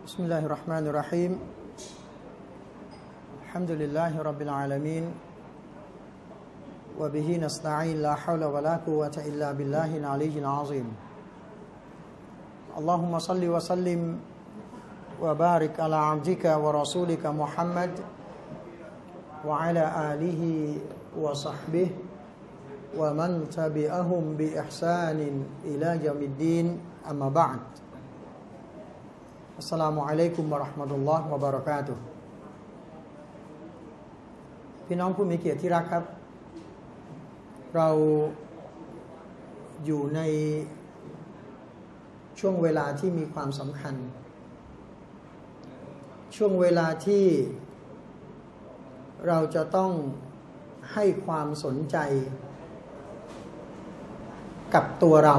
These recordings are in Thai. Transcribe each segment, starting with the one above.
بسم الله الرحمن الرحيم الحمد لله رب العالمين وبه نستعين لا حول ولا قوة إلا بالله العلي العظيم اللهم صل وسلم وبارك على عبدك ورسولك محمد وعلى آله وصحبه ومن تبعهم بإحسان إلى يوم الدين أما بعدอัสสลามุอะลัยกุมวะเราะห์มะตุลลอฮ์วะบะเราะกาตุฮ์พี่น้องผู้มีเกียรติที่รักครับเราอยู่ในช่วงเวลาที่มีความสำคัญช่วงเวลาที่เราจะต้องให้ความสนใจกับตัวเรา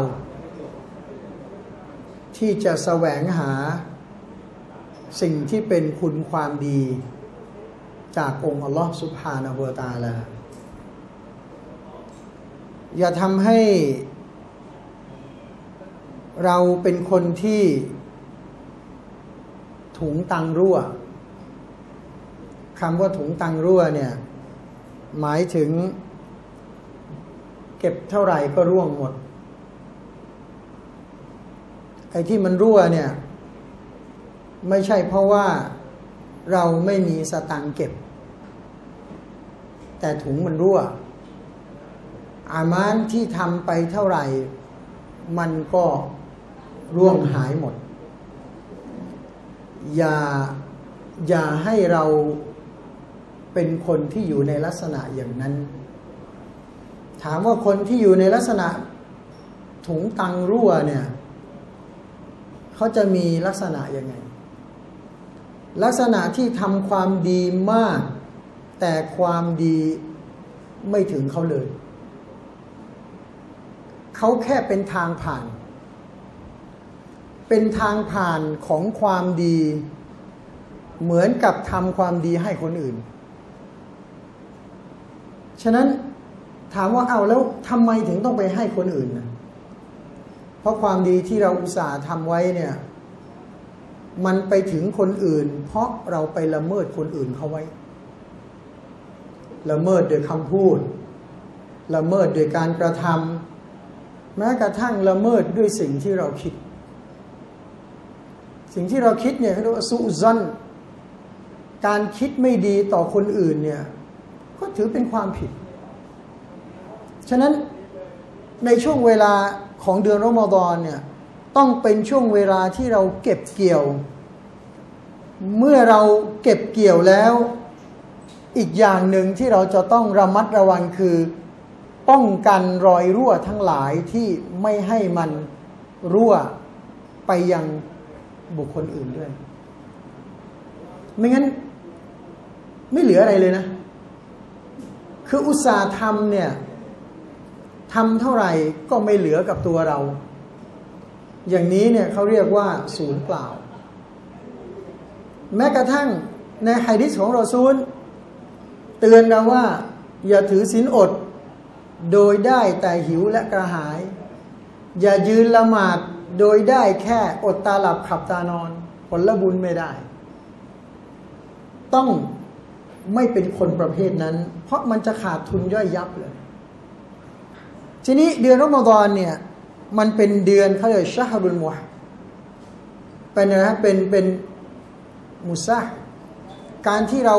ที่จะแสวงหาสิ่งที่เป็นคุณความดีจากองค์อัลลอฮฺซุบฮานะฮูวะตะอาลาอย่าทำให้เราเป็นคนที่ถุงตังรั่วคำว่าถุงตังรั่วเนี่ยหมายถึงเก็บเท่าไหร่ก็ร่วงหมดไอ้ที่มันรั่วเนี่ยไม่ใช่เพราะว่าเราไม่มีสตังค์เก็บแต่ถุงมันรั่วอามานที่ทำไปเท่าไหร่มันก็ร่วงหายหมดอย่าให้เราเป็นคนที่อยู่ในลักษณะอย่างนั้นถามว่าคนที่อยู่ในลักษณะถุงตังรั่วเนี่ยเขาจะมีลักษณะยังไงลักษณะที่ทำความดีมากแต่ความดีไม่ถึงเขาเลยเขาแค่เป็นทางผ่านเป็นทางผ่านของความดีเหมือนกับทำความดีให้คนอื่นฉะนั้นถามว่าเอาแล้วทำไมถึงต้องไปให้คนอื่นนะเพราะความดีที่เราอุตส่าห์ทำไว้เนี่ยมันไปถึงคนอื่นเพราะเราไปละเมิดคนอื่นเขาไว้ละเมิดโดยคำพูดละเมิดโดยการกระทำแม้กระทั่งละเมิดด้วยสิ่งที่เราคิดสิ่งที่เราคิดเนี่ยเขาเรียกว่าซุซันการคิดไม่ดีต่อคนอื่นเนี่ยก็ถือเป็นความผิดฉะนั้นในช่วงเวลาของเดือนรอมฎอนเนี่ยต้องเป็นช่วงเวลาที่เราเก็บเกี่ยวเมื่อเราเก็บเกี่ยวแล้วอีกอย่างหนึ่งที่เราจะต้องระมัดระวังคือป้องกันรอยรั่วทั้งหลายที่ไม่ให้มันรั่วไปยังบุคคลอื่นด้วยไม่งั้นไม่เหลืออะไรเลยนะคืออุตสาห์ทำเนี่ยทำเท่าไหร่ก็ไม่เหลือกับตัวเราอย่างนี้เนี่ยเขาเรียกว่าศูนย์เปล่าแม้กระทั่งในหะดีษของรอซูลเตือนเราว่าอย่าถือศีลอดโดยได้แต่หิวและกระหายอย่ายืนละหมาดโดยได้แค่อดตาหลับขับตานอนผลบุญไม่ได้ต้องไม่เป็นคนประเภทนั้นเพราะมันจะขาดทุนย่อยยับเลยทีนี้เดือนรอมฎอนเนี่ยมันเป็นเดือนเขาเรียกชะฮรุลมุฮเป็นนะเป็นมุซะห์การที่เรา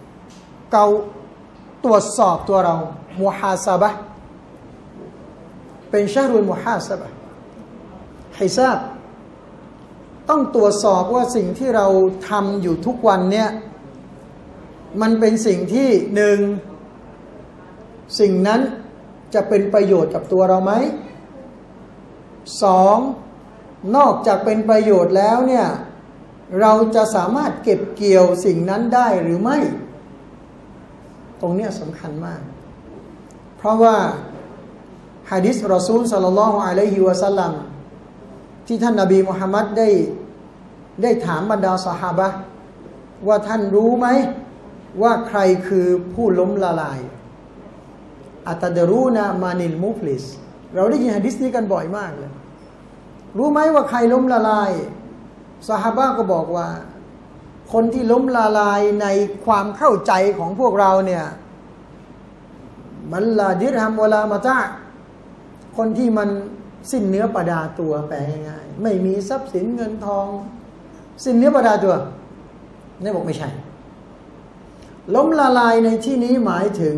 ตรวจสอบตัวเรามุฮาซาบะห์เป็นชะฮรุลมุฮาซาบะห์ฮิซาบต้องตรวจสอบว่าสิ่งที่เราทำอยู่ทุกวันเนี่ยมันเป็นสิ่งที่หนึ่งสิ่งนั้นจะเป็นประโยชน์กับตัวเราไหมสองนอกจากเป็นประโยชน์แล้วเนี่ยเราจะสามารถเก็บเกี่ยวสิ่งนั้นได้หรือไม่ตรงนี้สำคัญมากเพราะว่าหะดีษรอซูลศ็อลลัลลอฮุอะลัยฮิวะซัลลัมที่ท่านนบีมุฮัมมัดได้ถามบรรดาซอฮาบะห์ว่าท่านรู้ไหมว่าใครคือผู้ล้มละลายอัตดรูนะมานิลมุฟลิสเราได้ยินหะดีษนี้กันบ่อยมากเลย รู้ไหมว่าใครล้มละลายซอฮาบะห์ก็บอกว่าคนที่ล้มละลายในความเข้าใจของพวกเราเนี่ยมันลาดิรฮัมวะลามะตะคนที่มันสิ้นเนื้อประดาตัวแปลง่ายๆไม่มีทรัพย์สินเงินทองสิ้นเนื้อประดาตัวนี่บอกไม่ใช่ล้มละลายในที่นี้หมายถึง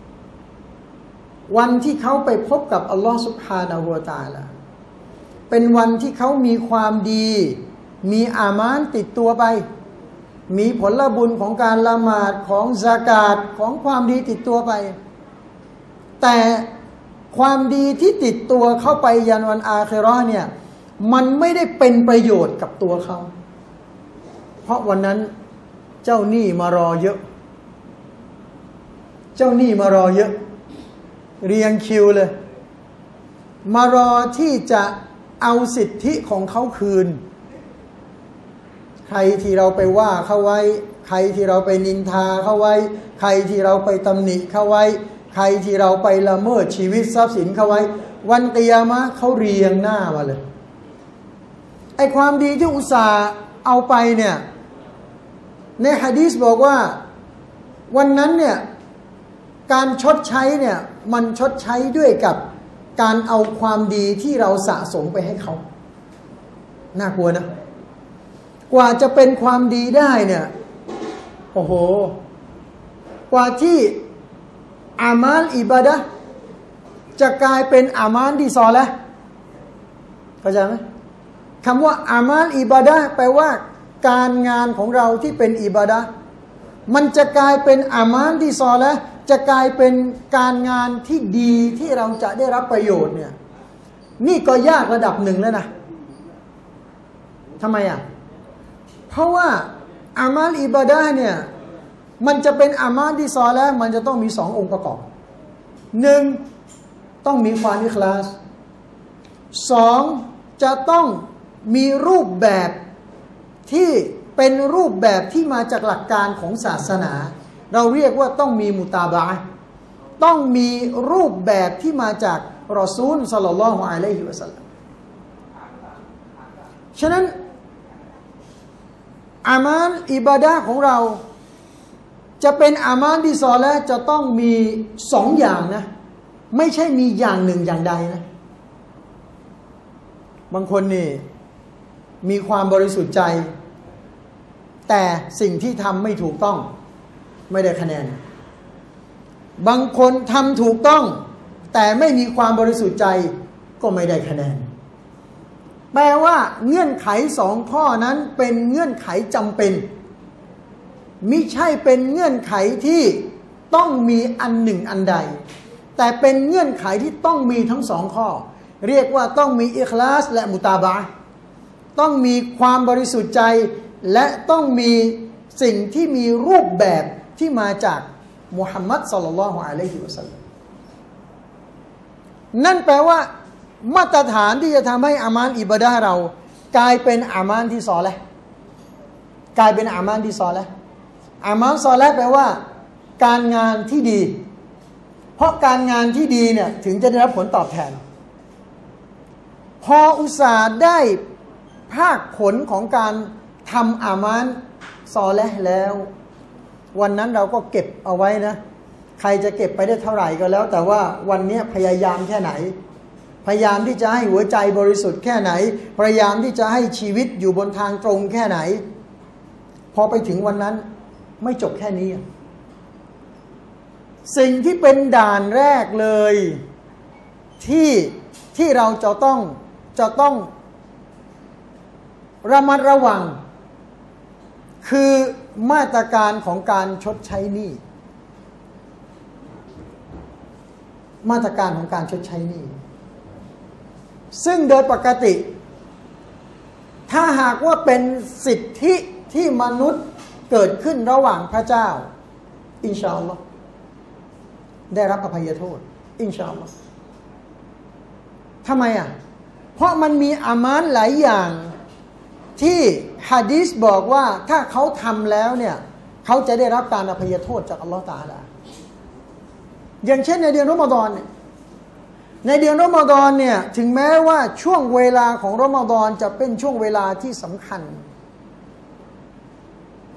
วันที่เขาไปพบกับอัลลอฮฺซุบฮานะฮูวะตะอาลาเป็นวันที่เขามีความดีมีอามานติดตัวไปมีผลบุญของการละหมาดของซากาตของความดีติดตัวไปแต่ความดีที่ติดตัวเข้าไปยันวันอาคิเราะห์เนี่ยมันไม่ได้เป็นประโยชน์กับตัวเขาเพราะวันนั้นเจ้าหนี้มารอเยอะเจ้าหนี้มารอเยอะเรียงคิวเลยมารอที่จะเอาสิทธิของเขาคืนใครที่เราไปว่าเขาไว้ใครที่เราไปนินทาเขาไว้ใครที่เราไปตำหนิเขาไว้ใครที่เราไปละเมิดชีวิตทรัพย์สินเขาไว้วันกิยามะห์เขาเรียงหน้ามาเลยไอ้ความดีที่อุตส่าห์เอาไปเนี่ยในหะดีษบอกว่าวันนั้นเนี่ยการชดใช้เนี่ยมันชดใช้ด้วยกับการเอาความดีที่เราสะสมไปให้เขาน่ากลัวนะกว่าจะเป็นความดีได้เนี่ยโอ้โหกว่าที่อามัลอิบาดะห์จะกลายเป็นอามัลที่ซอละห์เข้าใจไหมคำว่าอามัลอิบาดะห์แปลว่าการงานของเราที่เป็นอิบาดะห์มันจะกลายเป็นอามัลที่ซอละห์จะกลายเป็นการงานที่ดีที่เราจะได้รับประโยชน์เนี่ยนี่ก็ยากระดับหนึ่งแล้วนะทำไมอ่ะเพราะว่าอามัลอิบาดะห์เนี่ยมันจะเป็นอามัลที่ซอละห์มันจะต้องมี2 องค์ประกอบ1ต้องมีความอิคลาส2จะต้องมีรูปแบบที่เป็นรูปแบบที่มาจากหลักการของศาสนาเราเรียกว่าต้องมีมุตาบะห์ต้องมีรูปแบบที่มาจากรอซูลศ็อลลัลลอฮุอะลัยฮิวะซัลลัมฉะนั้นอามัลอิบาดะห์ของเราจะเป็นอามัลที่ซอละห์จะต้องมี2 อย่างนะไม่ใช่มีอย่างหนึ่งอย่างใดนะบางคนนี่มีความบริสุทธิ์ใจแต่สิ่งที่ทำไม่ถูกต้องไม่ได้คะแนนบางคนทำถูกต้องแต่ไม่มีความบริสุทธิ์ใจก็ไม่ได้คะแนนแปลว่าเงื่อนไข2 ข้อนั้นเป็นเงื่อนไขจำเป็นมิใช่เป็นเงื่อนไขที่ต้องมีอันหนึ่งอันใดแต่เป็นเงื่อนไขที่ต้องมีทั้ง2 ข้อเรียกว่าต้องมีอิคลาสและมุตาบะห์ต้องมีความบริสุทธิ์ใจและต้องมีสิ่งที่มีรูปแบบที่มาจากมุฮัมมัดศ็อลลัลลอฮุอะลัยฮิวะซัลลัมนั่นแปลว่ามาตรฐานที่จะทำให้อามัลอิบาดะห์เรากลายเป็นอามัลที่ซอละห์กลายเป็นอามัลที่ซอละห์อามัลซอละห์แปลว่าการงานที่ดีเพราะการงานที่ดีเนี่ยถึงจะได้รับผลตอบแทนพออุตส่าห์ได้ภาคผลของการทำอามัลซอละห์แล้ววันนั้นเราก็เก็บเอาไว้นะใครจะเก็บไปได้เท่าไหร่ก็แล้วแต่ว่าวันนี้พยายามแค่ไหนพยายามที่จะให้หัวใจบริสุทธิ์แค่ไหนพยายามที่จะให้ชีวิตอยู่บนทางตรงแค่ไหนพอไปถึงวันนั้นไม่จบแค่นี้สิ่งที่เป็นด่านแรกเลยที่เราจะต้องระมัดระวังคือมาตรการของการชดใช้หนี้มาตรการของการชดใช้หนี้ซึ่งโดยปกติถ้าหากว่าเป็นสิทธิที่มนุษย์เกิดขึ้นระหว่างพระเจ้าอินชาอัลลอฮ์ได้รับอภัยโทษอินชาอัลลอฮ์ทำไมอ่ะเพราะมันมีอามัลหลายอย่างที่หะดีษบอกว่าถ้าเขาทำแล้วเนี่ยเขาจะได้รับการอภัยโทษจากอัลลอฮ์ตะอาลาอย่างเช่นในเดือนรอมฎอนเนี่ยในเดือนรอมฎอนเนี่ยถึงแม้ว่าช่วงเวลาของรอมฎอนจะเป็นช่วงเวลาที่สำคัญ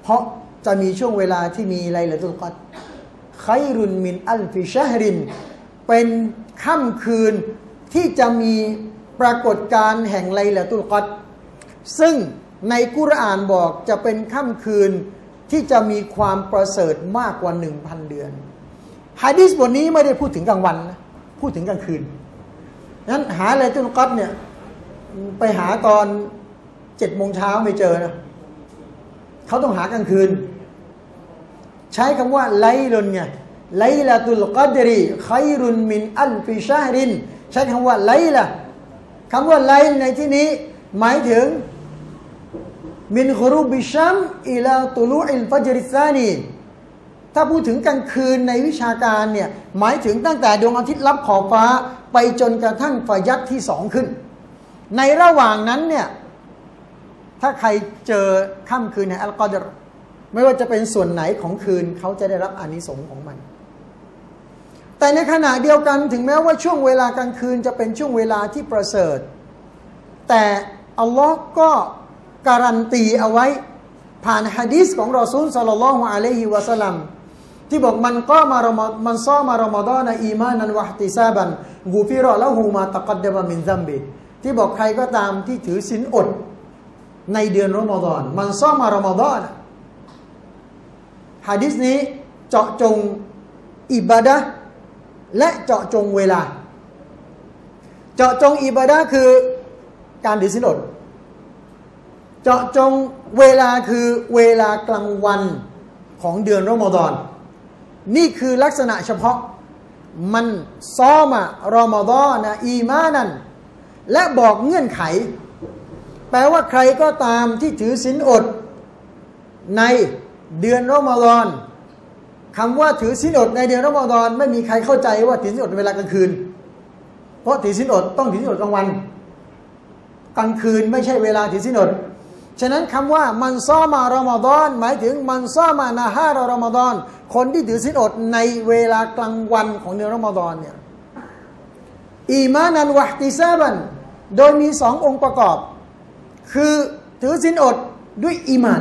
เพราะจะมีช่วงเวลาที่มีไลลาตุลกอดรขัยรุนมินอัลฟิชะฮรินเป็นค่ำคืนที่จะมีปรากฏการณ์แห่งไลลาตุลกอดรซึ่งในกุรอานบอกจะเป็นค่ำคืนที่จะมีความประเสริฐมากกว่า 1,000 เดือนหะดีษบทนี้ไม่ได้พูดถึงกลางวันนะพูดถึงกลางคืนนั้นหาไลลาตุลกอดรเนี่ยไปหาตอน7 โมงเช้าไม่เจอนะเขาต้องหากลางคืนใช้คำว่าไลลุนไงไลลาตุลกอดรีขัยรุนมินอัลฟิชะฮรินใช้คำว่าไลละคำว่าไลในที่นี้หมายถึงมินกุรูบิชัมอิลาตุลูอิลฟัจริซานีถ้าพูดถึงกลางคืนในวิชาการเนี่ยหมายถึงตั้งแต่ดวงอาทิตย์ลับขอบฟ้าไปจนกระทั่งฟาญัรที่2ขึ้นในระหว่างนั้นเนี่ยถ้าใครเจอค่ำคืนในอัลกอดรไม่ว่าจะเป็นส่วนไหนของคืนเขาจะได้รับอานิสงส์ของมันแต่ในขณะเดียวกันถึงแม้ว่าช่วงเวลากลางคืนจะเป็นช่วงเวลาที่ประเสริฐแต่อัลลอฮ์ก็การันตีเอาไว้ผ่านหะดีษของรอซูลศ็อลลัลลอฮุอะลัยฮิวะซัลลัมที่บอกมันก็มันซอมารอมฎอนอีมานันวะอิห์ติซาบันกุฟิรอละฮูมาตะกัดดะมะมินซัมบิที่บอกใครก็ตามที่ถือศีลอดในเดือนรอมฎอนมันซอมารอมฎอนหะดีษนี้เจาะจงอิบาดะห์และเจาะจงเวลาเจาะจงอิบาดะห์คือการถือศีลอดเจาะจงเวลาคือเวลากลางวันของเดือนรอมฎอนนี่คือลักษณะเฉพาะมันซอมารอมฎอนอีมานันและบอกเงื่อนไขแปลว่าใครก็ตามที่ถือศีลอดในเดือนรอมฎอนคำว่าถือศีลอดในเดือนรอมฎอนไม่มีใครเข้าใจว่าถือศีลอดในเวลากลางคืนเพราะถือศีลอดต้องถือศีลอดกลางวันกลางคืนไม่ใช่เวลาถือศีลอดฉะนั้นคำว่ามันซอมารอมฎอนหมายถึงมันซอมานาฮารรอมฎอนคนที่ถือศีลอดในเวลากลางวันของเดือนรอมฎอนเนี่ยอีมานันวะอิห์ติซาบันโดยมี2 องค์ประกอบคือถือศีลอดด้วยอีมาน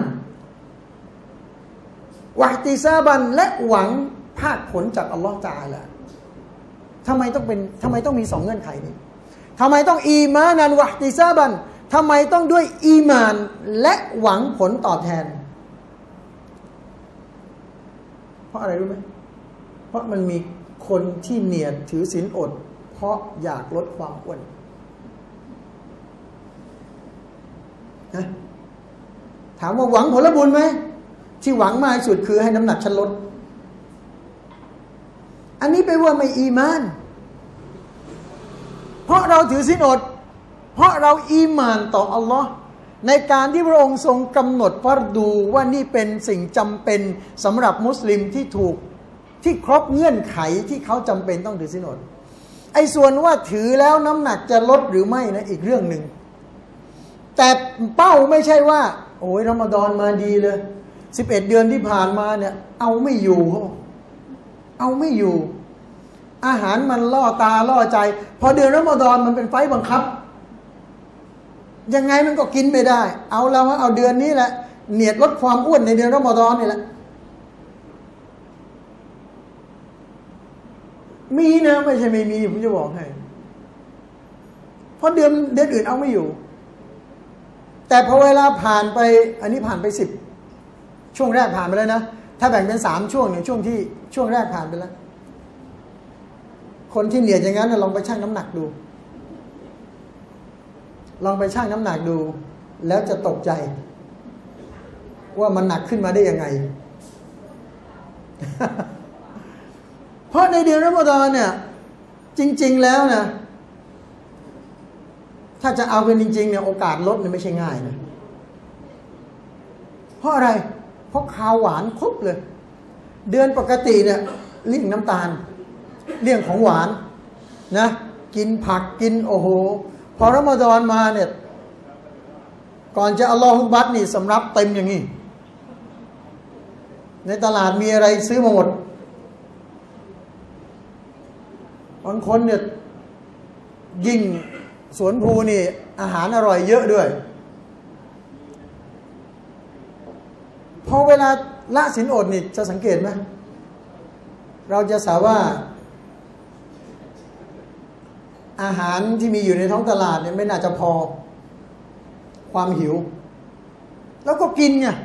วะอิห์ติซาบันและหวังภาคผลจากอัลลอฮฺตะอาลาทำไมต้องมี2 เงื่อนไขนี้ทำไมต้องอีมานันวะอิห์ติซาบันทำไมต้องด้วยอีมานและหวังผลตอบแทนเพราะอะไรรู้ไหมเพราะมันมีคนที่เนียดถือศีลอดเพราะอยากลดความอ้วนนะถามว่าหวังผลบุญไหมที่หวังมากที่สุดคือให้น้ำหนักฉันลดอันนี้แปลว่าไม่อีมานเพราะเราถือศีลอดเพราะเราอีหม่านต่ออัลลอฮ์ในการที่พระองค์ทรงกำหนดฟัรดูว่านี่เป็นสิ่งจำเป็นสำหรับมุสลิมที่ครบเงื่อนไขที่เขาจำเป็นต้องถือศีลอดไอ้ส่วนว่าถือแล้วน้ำหนักจะลดหรือไม่นะอีกเรื่องหนึ่งแต่เป้าไม่ใช่ว่าโอ้ยรอมฎอนมาดีเลย11 เดือนที่ผ่านมาเนี่ยเอาไม่อยู่เอาไม่อยู่อาหารมันล่อตาล่อใจพอเดือนรอมฎอนมันเป็นไฟบังคับยังไงมันก็กินไม่ได้เอาแล้วเอาเดือนนี้แหละเนียดลดความอ้วนในเดือนรอมฎอนนี่แหละมีนะไม่ใช่ไม่มีผมจะบอกให้เพราะเดือนอื่นเอาไม่อยู่แต่พอเวลาผ่านไปอันนี้ผ่านไป10 ช่วงแรกผ่านไปแล้วนะถ้าแบ่งเป็น3 ช่วงเนี่ยช่วงแรกผ่านไปแล้วคนที่เนียดอย่างนั้นลองไปชั่งน้ำหนักดูลองไปชั่งน้ำหนักดูแล้วจะตกใจว่ามันหนักขึ้นมาได้ยังไง เพราะในเดือนรอมฎอนเนี่ยจริงๆแล้วนะถ้าจะเอาเป็นจริงๆเนี่ยโอกาสลดเนี่ยไม่ใช่ง่ายนะเพราะอะไรเพราะข้าวหวานครบเลยเดือนปกติเนี่ยเลี่ยงน้ำตาลเลี่ยงของหวานนะกินผักกินโอ้โหพอรอมฎอนมาเนี่ยก่อนจะอัลลอฮฺบัตนี่สำรับเต็มอย่างนี้ในตลาดมีอะไรซื้อมาหมดบางคนเนี่ยยิ่งสวนภูนี่อาหารอร่อยเยอะด้วยพอเวลาละศีลอดนี่จะสังเกตไหมเราจะสาว่าอาหารที่มีอยู่ในท้องตลาดเนี่ยไม่น่าจะพอความหิวแล้วก็กินไง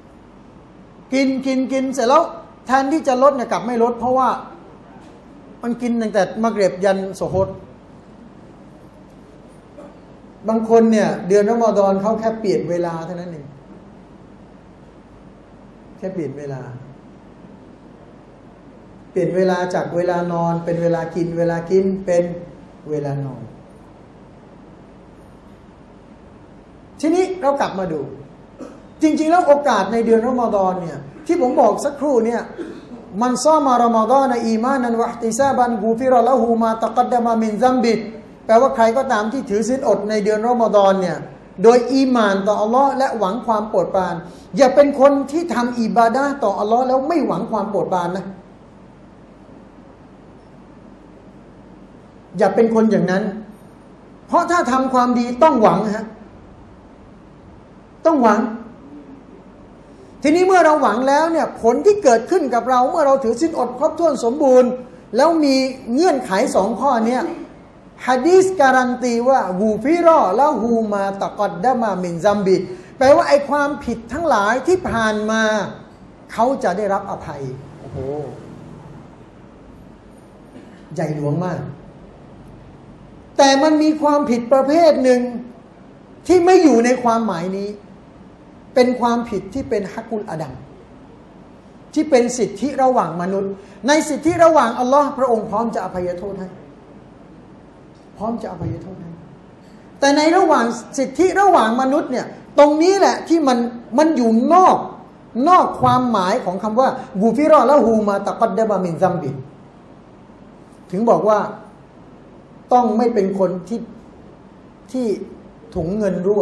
กินเสร็จแล้วแทนที่จะลดเนี่ยกลับไม่ลดเพราะว่ามันกินตั้งแต่มักริบยันโซฮดบางคนเนี่ยเดือนรอมฎอนเขาแค่เปลี่ยนเวลาเท่านั้นเองแค่เปลี่ยนเวลาจากเวลานอนเป็นเวลากินเป็นเวลานอนทีนี้เรากลับมาดูจริงๆแล้วโอกาสในเดือนรอมฎอนเนี่ยที่ผมบอกสักครู่เนี่ยมันซอมารอมฎอนอีมานันวะอิติซาบันกูฟิรอละฮูมาตะกัดดะมามินซัมบิแปลว่าใครก็ตามที่ถือศีลอดในเดือนรอมฎอนเนี่ยโดยอีหม่านต่ออัลลอฮ์และหวังความโปรดปรานอย่าเป็นคนที่ทำอิบาดะห์ต่ออัลลอฮ์แล้วไม่หวังความโปรดปรานนะอย่าเป็นคนอย่างนั้นเพราะถ้าทำความดีต้องหวังฮะต้องหวังทีนี้เมื่อเราหวังแล้วเนี่ยผลที่เกิดขึ้นกับเราเมื่อเราถือศีลอดครบถ้วนสมบูรณ์แล้วมีเงื่อนไข2ข้อเนี้ยหะดีษการันตีว่ากูฟิรอละฮูมาตะกัดดะมามินซัมบิแปลว่าไอ้ความผิดทั้งหลายที่ผ่านมาเขาจะได้รับอภัยโอ้โหใหญ่หลวงมากแต่มันมีความผิดประเภทหนึ่งที่ไม่อยู่ในความหมายนี้เป็นความผิดที่เป็นฮักกุลอาดัมที่เป็นสิทธิระหว่างมนุษย์ในสิทธิระหว่างอัลลอฮ์พระองค์พร้อมจะอภัยโทษให้พร้อมจะอภัยโทษให้แต่ในระหว่างสิทธิระหว่างมนุษย์เนี่ยตรงนี้แหละที่มันอยู่นอกความหมายของคำว่ากูฟิรอละฮูมาตะกัดดะมามินซัมบิถึงบอกว่าต้องไม่เป็นคนที่ถุงเงินรั่ว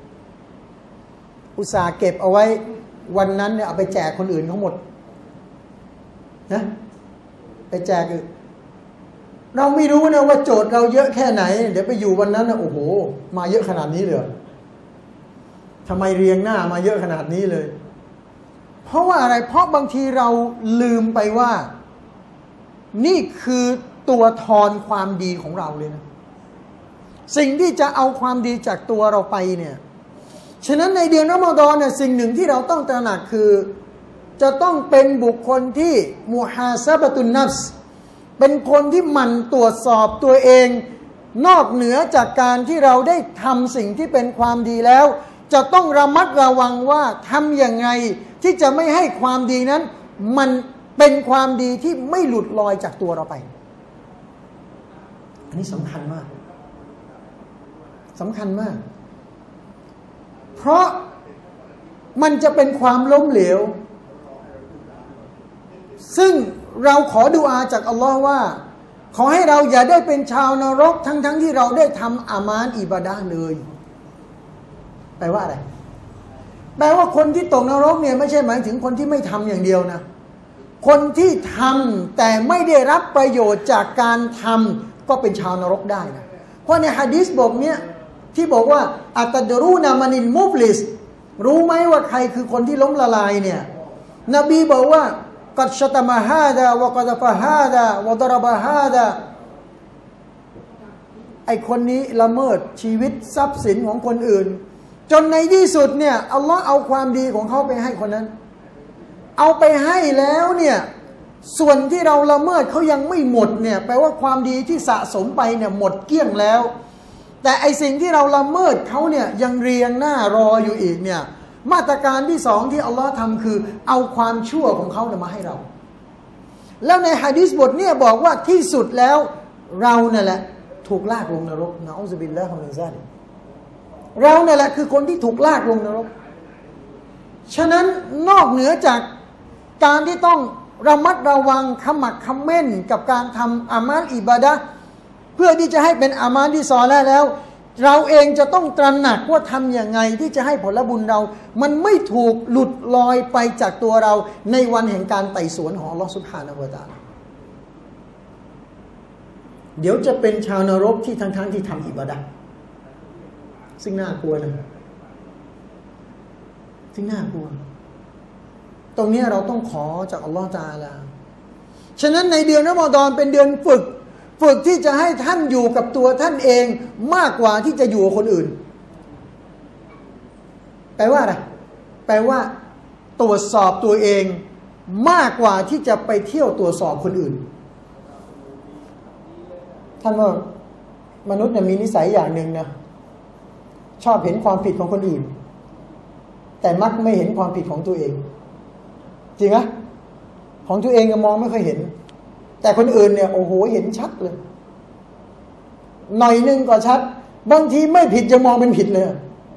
อุตส่าห์เก็บเอาไว้วันนั้นเนี่ยเอาไปแจกคนอื่นทั้งหมดนะไปแจกเราไม่รู้นะว่าโจทย์เราเยอะแค่ไหนเดี๋ยวไปอยู่วันนั้นนะโอ้โหมาเยอะขนาดนี้เลยทำไมเรียงหน้ามาเยอะขนาดนี้เลยเพราะว่าอะไรเพราะบางทีเราลืมไปว่านี่คือตัวทอนความดีของเราเลยนะสิ่งที่จะเอาความดีจากตัวเราไปเนี่ยฉะนั้นในเดือนรอมฎอนเนี่ยสิ่งหนึ่งที่เราต้องตระหนักคือจะต้องเป็นบุคคลที่มุฮาซะบะตุนนัฟส์เป็นคนที่หมั่นตรวจสอบตัวเองนอกเหนือจากการที่เราได้ทำสิ่งที่เป็นความดีแล้วจะต้องระมัดระวังว่าทำอย่างไงที่จะไม่ให้ความดีนั้นมันเป็นความดีที่ไม่หลุดลอยจากตัวเราไปอันนี้สำคัญมากเพราะมันจะเป็นความล้มเหลวซึ่งเราขอดุอาจากอัลลอฮ์ว่าขอให้เราอย่าได้เป็นชาวนรกทั้งที่เราได้ทำอามานอิบาดะห์เลยแปลว่าอะไรแปลว่าคนที่ตกนรกเนี่ยไม่ใช่หมายถึงคนที่ไม่ทำอย่างเดียวนะคนที่ทำแต่ไม่ได้รับประโยชน์จากการทำก็เป็นชาวนรกได้นะเพราะในหะดีษบทเนี้ยที่บอกว่าอัตดรูนามานินมุฟลิสรู้ไหมว่าใครคือคนที่ล้มละลายเนี่ยนบีบอกว่ากัดชะตมะฮาดาวะกัดฟะฮาดาวะดรบะฮาดาไอคนนี้ละเมิดชีวิตทรัพย์สินของคนอื่นจนในที่สุดเนี่ยอัลลอฮ์เอาความดีของเขาไปให้คนนั้นเอาไปให้แล้วเนี่ยส่วนที่เราละเมิดเขายังไม่หมดเนี่ยแปลว่าความดีที่สะสมไปเนี่ยหมดเกลี้ยงแล้วแต่ไอสิ่งที่เราละเมิดเขาเนี่ยยังเรียงหน้ารออยู่อีกเนี่ยมาตรการที่สองที่อัลลอฮ์ทำคือเอาความชั่วของเขาเนี่ยมาให้เราแล้วในหะดีษบทเนี่ยบอกว่าที่สุดแล้วเราเนี่ยแหละถูกลากลงนรกนะอูซุบิลลาฮิมินซาลิกเราเนี่ยแหละคือคนที่ถูกลากลงนรกฉะนั้นนอกเหนือจากการที่ต้องระมัดระวังขมักเขม้นกับการทำอามัลอิบาดะห์เพื่อที่จะให้เป็นอามัลที่ซอลิห์แล้วเราเองจะต้องตระหนักว่าทำอย่างไงที่จะให้ผลบุญเรามันไม่ถูกหลุดลอยไปจากตัวเราในวันแห่งการไต่สวนของอัลลอฮฺซุบฮานะฮูวะตะอาลาเดี๋ยวจะเป็นชาวนรกที่ทั้งที่ทำอิบาดะห์ซึ่งน่ากลัวนะซึ่งน่ากลัวตรงนี้เราต้องขอจากอัลลอฮฺตะอาลาฉะนั้นในเดือนรอมฎอนเป็นเดือนฝึกที่จะให้ท่านอยู่กับตัวท่านเองมากกว่าที่จะอยู่กับคนอื่นแปลว่าอะไรแปลว่าตรวจสอบตัวเองมากกว่าที่จะไปเที่ยวตรวจสอบคนอื่นท่านว่ามนุษย์เนี่ยมีนิสัยอย่างหนึ่งนะชอบเห็นความผิดของคนอื่นแต่มักไม่เห็นความผิดของตัวเองจริงไหมของตัวเองก็มองไม่ค่อยเห็นแต่คนอื่นเนี่ยโอ้โหเห็นชัดเลยหน่อยนึงก็ชัดบางทีไม่ผิดจะมองเป็นผิดเลย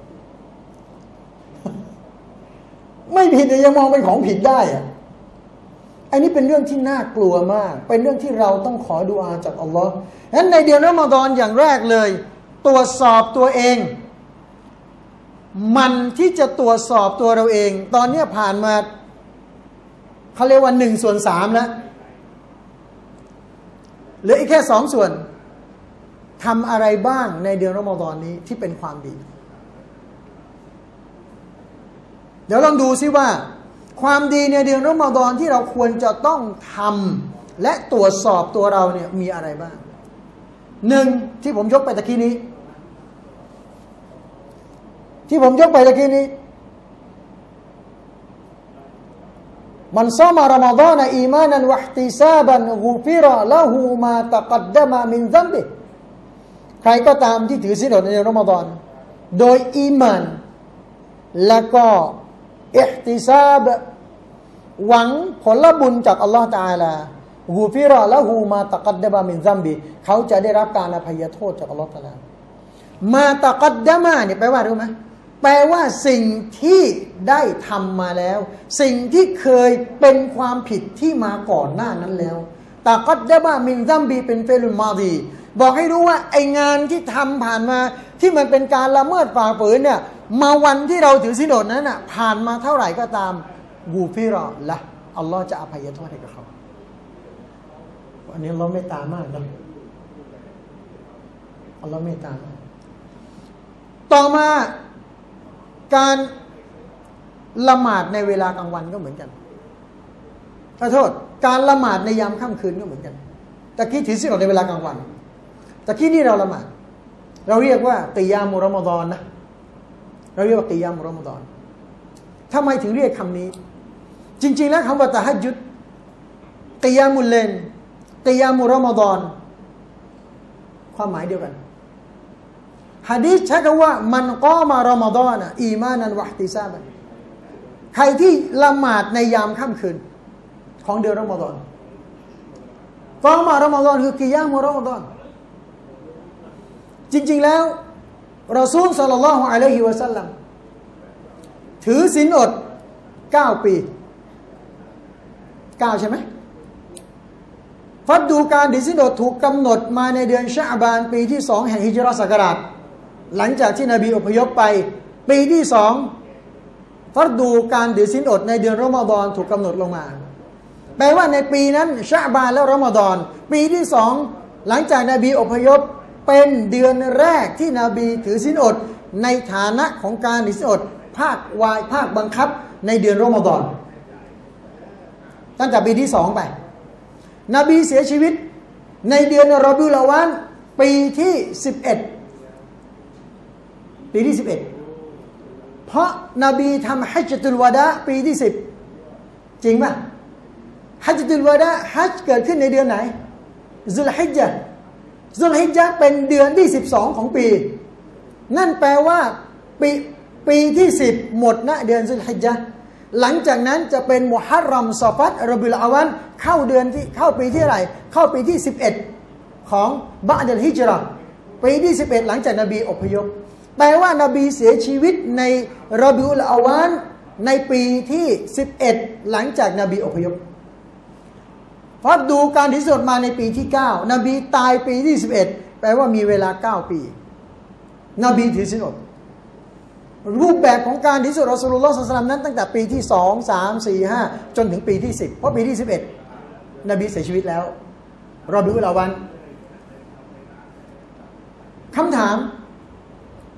ไม่ผิดแต่ยังมองเป็นของผิดได้อะอันนี้เป็นเรื่องที่น่ากลัวมากเป็นเรื่องที่เราต้องขอดุอาจากอัลลอฮ์ฉะนั้นในเดือนรอมฎอนอย่างแรกเลยตรวจสอบตัวเองมันที่จะตรวจสอบตัวเราเองตอนนี้ผ่านมาเขาเรียกว่า1/3แล้วเหลืออีกแค่2 ส่วนทำอะไรบ้างในเดือนรอมฎอนนี้ที่เป็นความดีเดี๋ยวลองดูซิว่าความดีในเดือนรอมฎอนที่เราควรจะต้องทำและตรวจสอบตัวเราเนี่ยมีอะไรบ้าง1ที่ผมยกไปตะกี้นี้มันซามารอมฎอนอีมานันวะอิห์ติซาบันกุฟิรละฮูมาตะกัดดะมะมินซัมบิใครก็ตามที่ถือศีลอดในรอมฎอนโดยอีมานและก็อิห์ติซาบหวังผลบุญจากอัลลอฮฺตะอาลากุฟิรละฮูมาตะกัดดะมะมินซัมบิเขาจะได้รับการอภัยโทษจากอัลลอฮฺตะอาลามาตะกัดดะมะนี่แปลว่ารู้ไหมแปลว่าสิ่งที่ได้ทำมาแล้วสิ่งที่เคยเป็นความผิดที่มาก่อนหน้านั้นแล้วตะกัดดะมะมินซัมบิเป็นเฟลุลมาดีบอกให้รู้ว่าไองานที่ทำผ่านมาที่มันเป็นการละเมิดฝ่าฝืนเนี่ยมาวันที่เราถือศีลอดนั้นน่ะผ่านมาเท่าไหร่ก็ตามกูฟิรอละอัลลอฮ์จะอภัยโทษให้กับเขาอันนี้อัลลอฮ์เมตตามากนะอัลลอฮ์เมตตามากต่อมาการละหมาดในเวลากลางวันก็เหมือนกันขอโทษการละหมาดในยามค่ำคืนก็เหมือนกันตะกี้ถือศีลอดในเวลากลางวันตะกี้นี่เราละหมาดเราเรียกว่ากิยามุรอมฎอนนะเราเรียกว่ากิยามุรอมฎอนทำไมถึงเรียกคำนี้จริงๆแล้วคำว่าตะฮัจญุดกิยามุลเลนกิยามุรอมฎอนความหมายเดียวกันหะดีษใช้คำว่ามันกอมารอมฎอนอีมานันวะอิห์ติซาบันใครที่ละหมาดในยามค่ำคืนของเดือนรอมฎอนกอมารอมฎอนคือกิยามุรอมฎอนจริงๆแล้วรอซูลศ็อลลัลลอฮุอะลัยฮิวะซัลลัมถือศีลอด9 ปี9ใช่ไหมฟัดดูการถือศีลอดถูกกำหนดมาในเดือนชะอ์บานปีที่2แห่งฮิจเราะห์ศักราชหลังจากที่นบีอพยพไปปีที่2ฟัดดูการถือศีลอดในเดือนรอมฎอนถูกกำหนดลงมาแปลว่าในปีนั้นชะอ์บานและรอมฎอนปีที่2หลังจากนบีอพยพเป็นเดือนแรกที่นบีถือศีลอดในฐานะของการถือศีลอดภาคบังคับในเดือนรอมฎอนตั้งแต่ปีที่2ไปนบีเสียชีวิตในเดือนรอบิอุลอวัลปีที่11เพราะนบีทำฮัจญะตุลวะดาปีที่10จริงป่ะฮัจญะตุลวะดาฮัจญ์เกิดขึ้นในเดือนไหนซุลฮิจญะห์เป็นเดือนที่12ของปีนั่นแปลว่าปีที่10หมดณเดือนซุลฮิจญะห์หลังจากนั้นจะเป็นมุฮัรรอมซอฟัดรอบิอุลอวัลเข้าปีที่ไหนเข้าปีที่11ของบะอ์ดัลฮิจเราะห์ปีที่11หลังจากนบีอพยพแปลว่านบีเสียชีวิตในรอบิอุลอวัลในปีที่11หลังจากนบีอพยพฟัดดูการถือศีลอดมาในปีที่9นบีตายปีที่11แปลว่ามีเวลา9 ปีนบีถือศีลอดรูปแบบของการถือศีลรอซูลุลลอฮ์ศ็อลลัลลอฮุอะลัยฮิวะซัลลัมนั้นตั้งแต่ปีที่2 3 4 5จนถึงปีที่10เพราะปีที่11นบีเสียชีวิตแล้วรอบิอุลอวัลคำถาม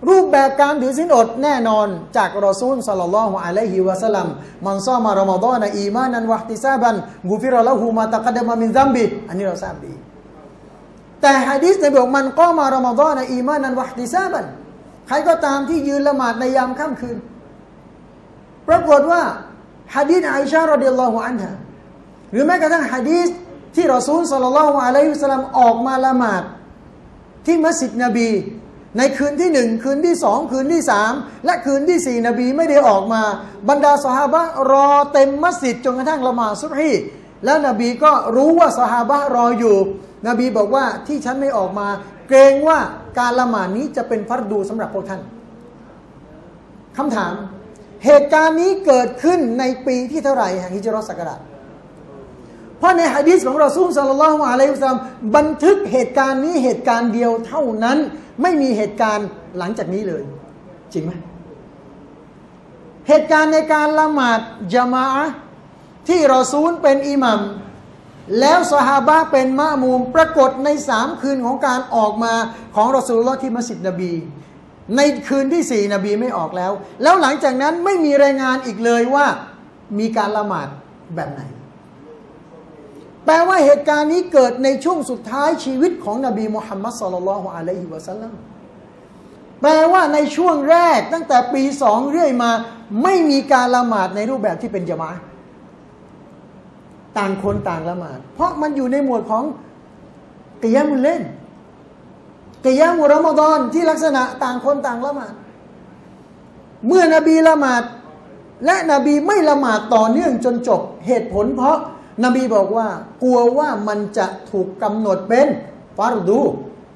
รูปแบบการถือศีลอดแน่นอนจากรอซูลศ็อลลัลลอฮุอะลัยฮิวะซัลลัมมันซามะรอมฎอนอีมานันวะอิห์ติซาบันกุฟิรละฮูมาตะกัดดะมะมินซัมบิอันนี้เราทราบดีแต่หะดีษในบอกมันกามะรอมฎอนอีมานันวะอิห์ติซาบันใครก็ตามที่ยืนละหมาดในยามค่ำคืนปรากฏว่าหะดีษอาอิชะห์รอฎิยัลลอฮุอันฮาหรือแม้กระทั่งหะดีษที่รอซูลศ็อลลัลลอฮุอะลัยฮิวะซัลลัมออกมาละหมาดที่มัสยิดนบีในคืนที่หนึ่งคืนที่สองคืนที่สามและคืนที่สี่นบีไม่ได้ออกมาบรรดาซอฮาบะห์รอเต็มมัสยิดจนกระทั่งละหมาดซุบฮีแล้วนบีก็รู้ว่าซอฮาบะห์รออยู่นบีบอกว่าที่ฉันไม่ออกมาเกรงว่าการละหมาดนี้จะเป็นฟัรดูสำหรับพวกท่านคำถามเหตุการณ์นี้เกิดขึ้นในปีที่เท่าไหร่แห่งฮิจเราะห์ศักราชเพราะในหะดีษของรอซูลศ็อลลัลลอฮุอะลัยฮิวะซัลลัมบันทึกเหตุการณ์นี้เหตุการณ์เดียวเท่านั้นไม่มีเหตุการณ์หลังจากนี้เลยจริงไหมเหตุการณ์ในการละหมาดญะมาอะห์ที่รอซูลเป็นอิหมัมแล้วซอฮาบะห์เป็นมะมูมปรากฏใน3คืนของการออกมาของรอซูลุลลอฮ์ที่มัสยิดนบีในคืนที่4นบีไม่ออกแล้วหลังจากนั้นไม่มีรายงานอีกเลยว่ามีการละหมาดแบบไหนแปลว่าเหตุการณ์นี้เกิดในช่วงสุดท้ายชีวิตของนบีมุฮัมมัดศ็อลลัลลอฮุอะลัยฮิวะซัลลัมแปลว่าในช่วงแรกตั้งแต่ปี2เรื่อยมาไม่มีการละหมาดในรูปแบบที่เป็นญะมาอะห์ต่างคนต่างละหมาดเพราะมันอยู่ในหมวดของกิยามุลเลลกิยามุรอมฎอนที่ลักษณะต่างคนต่างละหมาดเมื่อนบีละหมาดและนบีไม่ละหมาดต่อเนื่องจนจบเหตุผลเพราะนบีบอกว่ากลัวว่ามันจะถูกกำหนดเป็นฟัรดู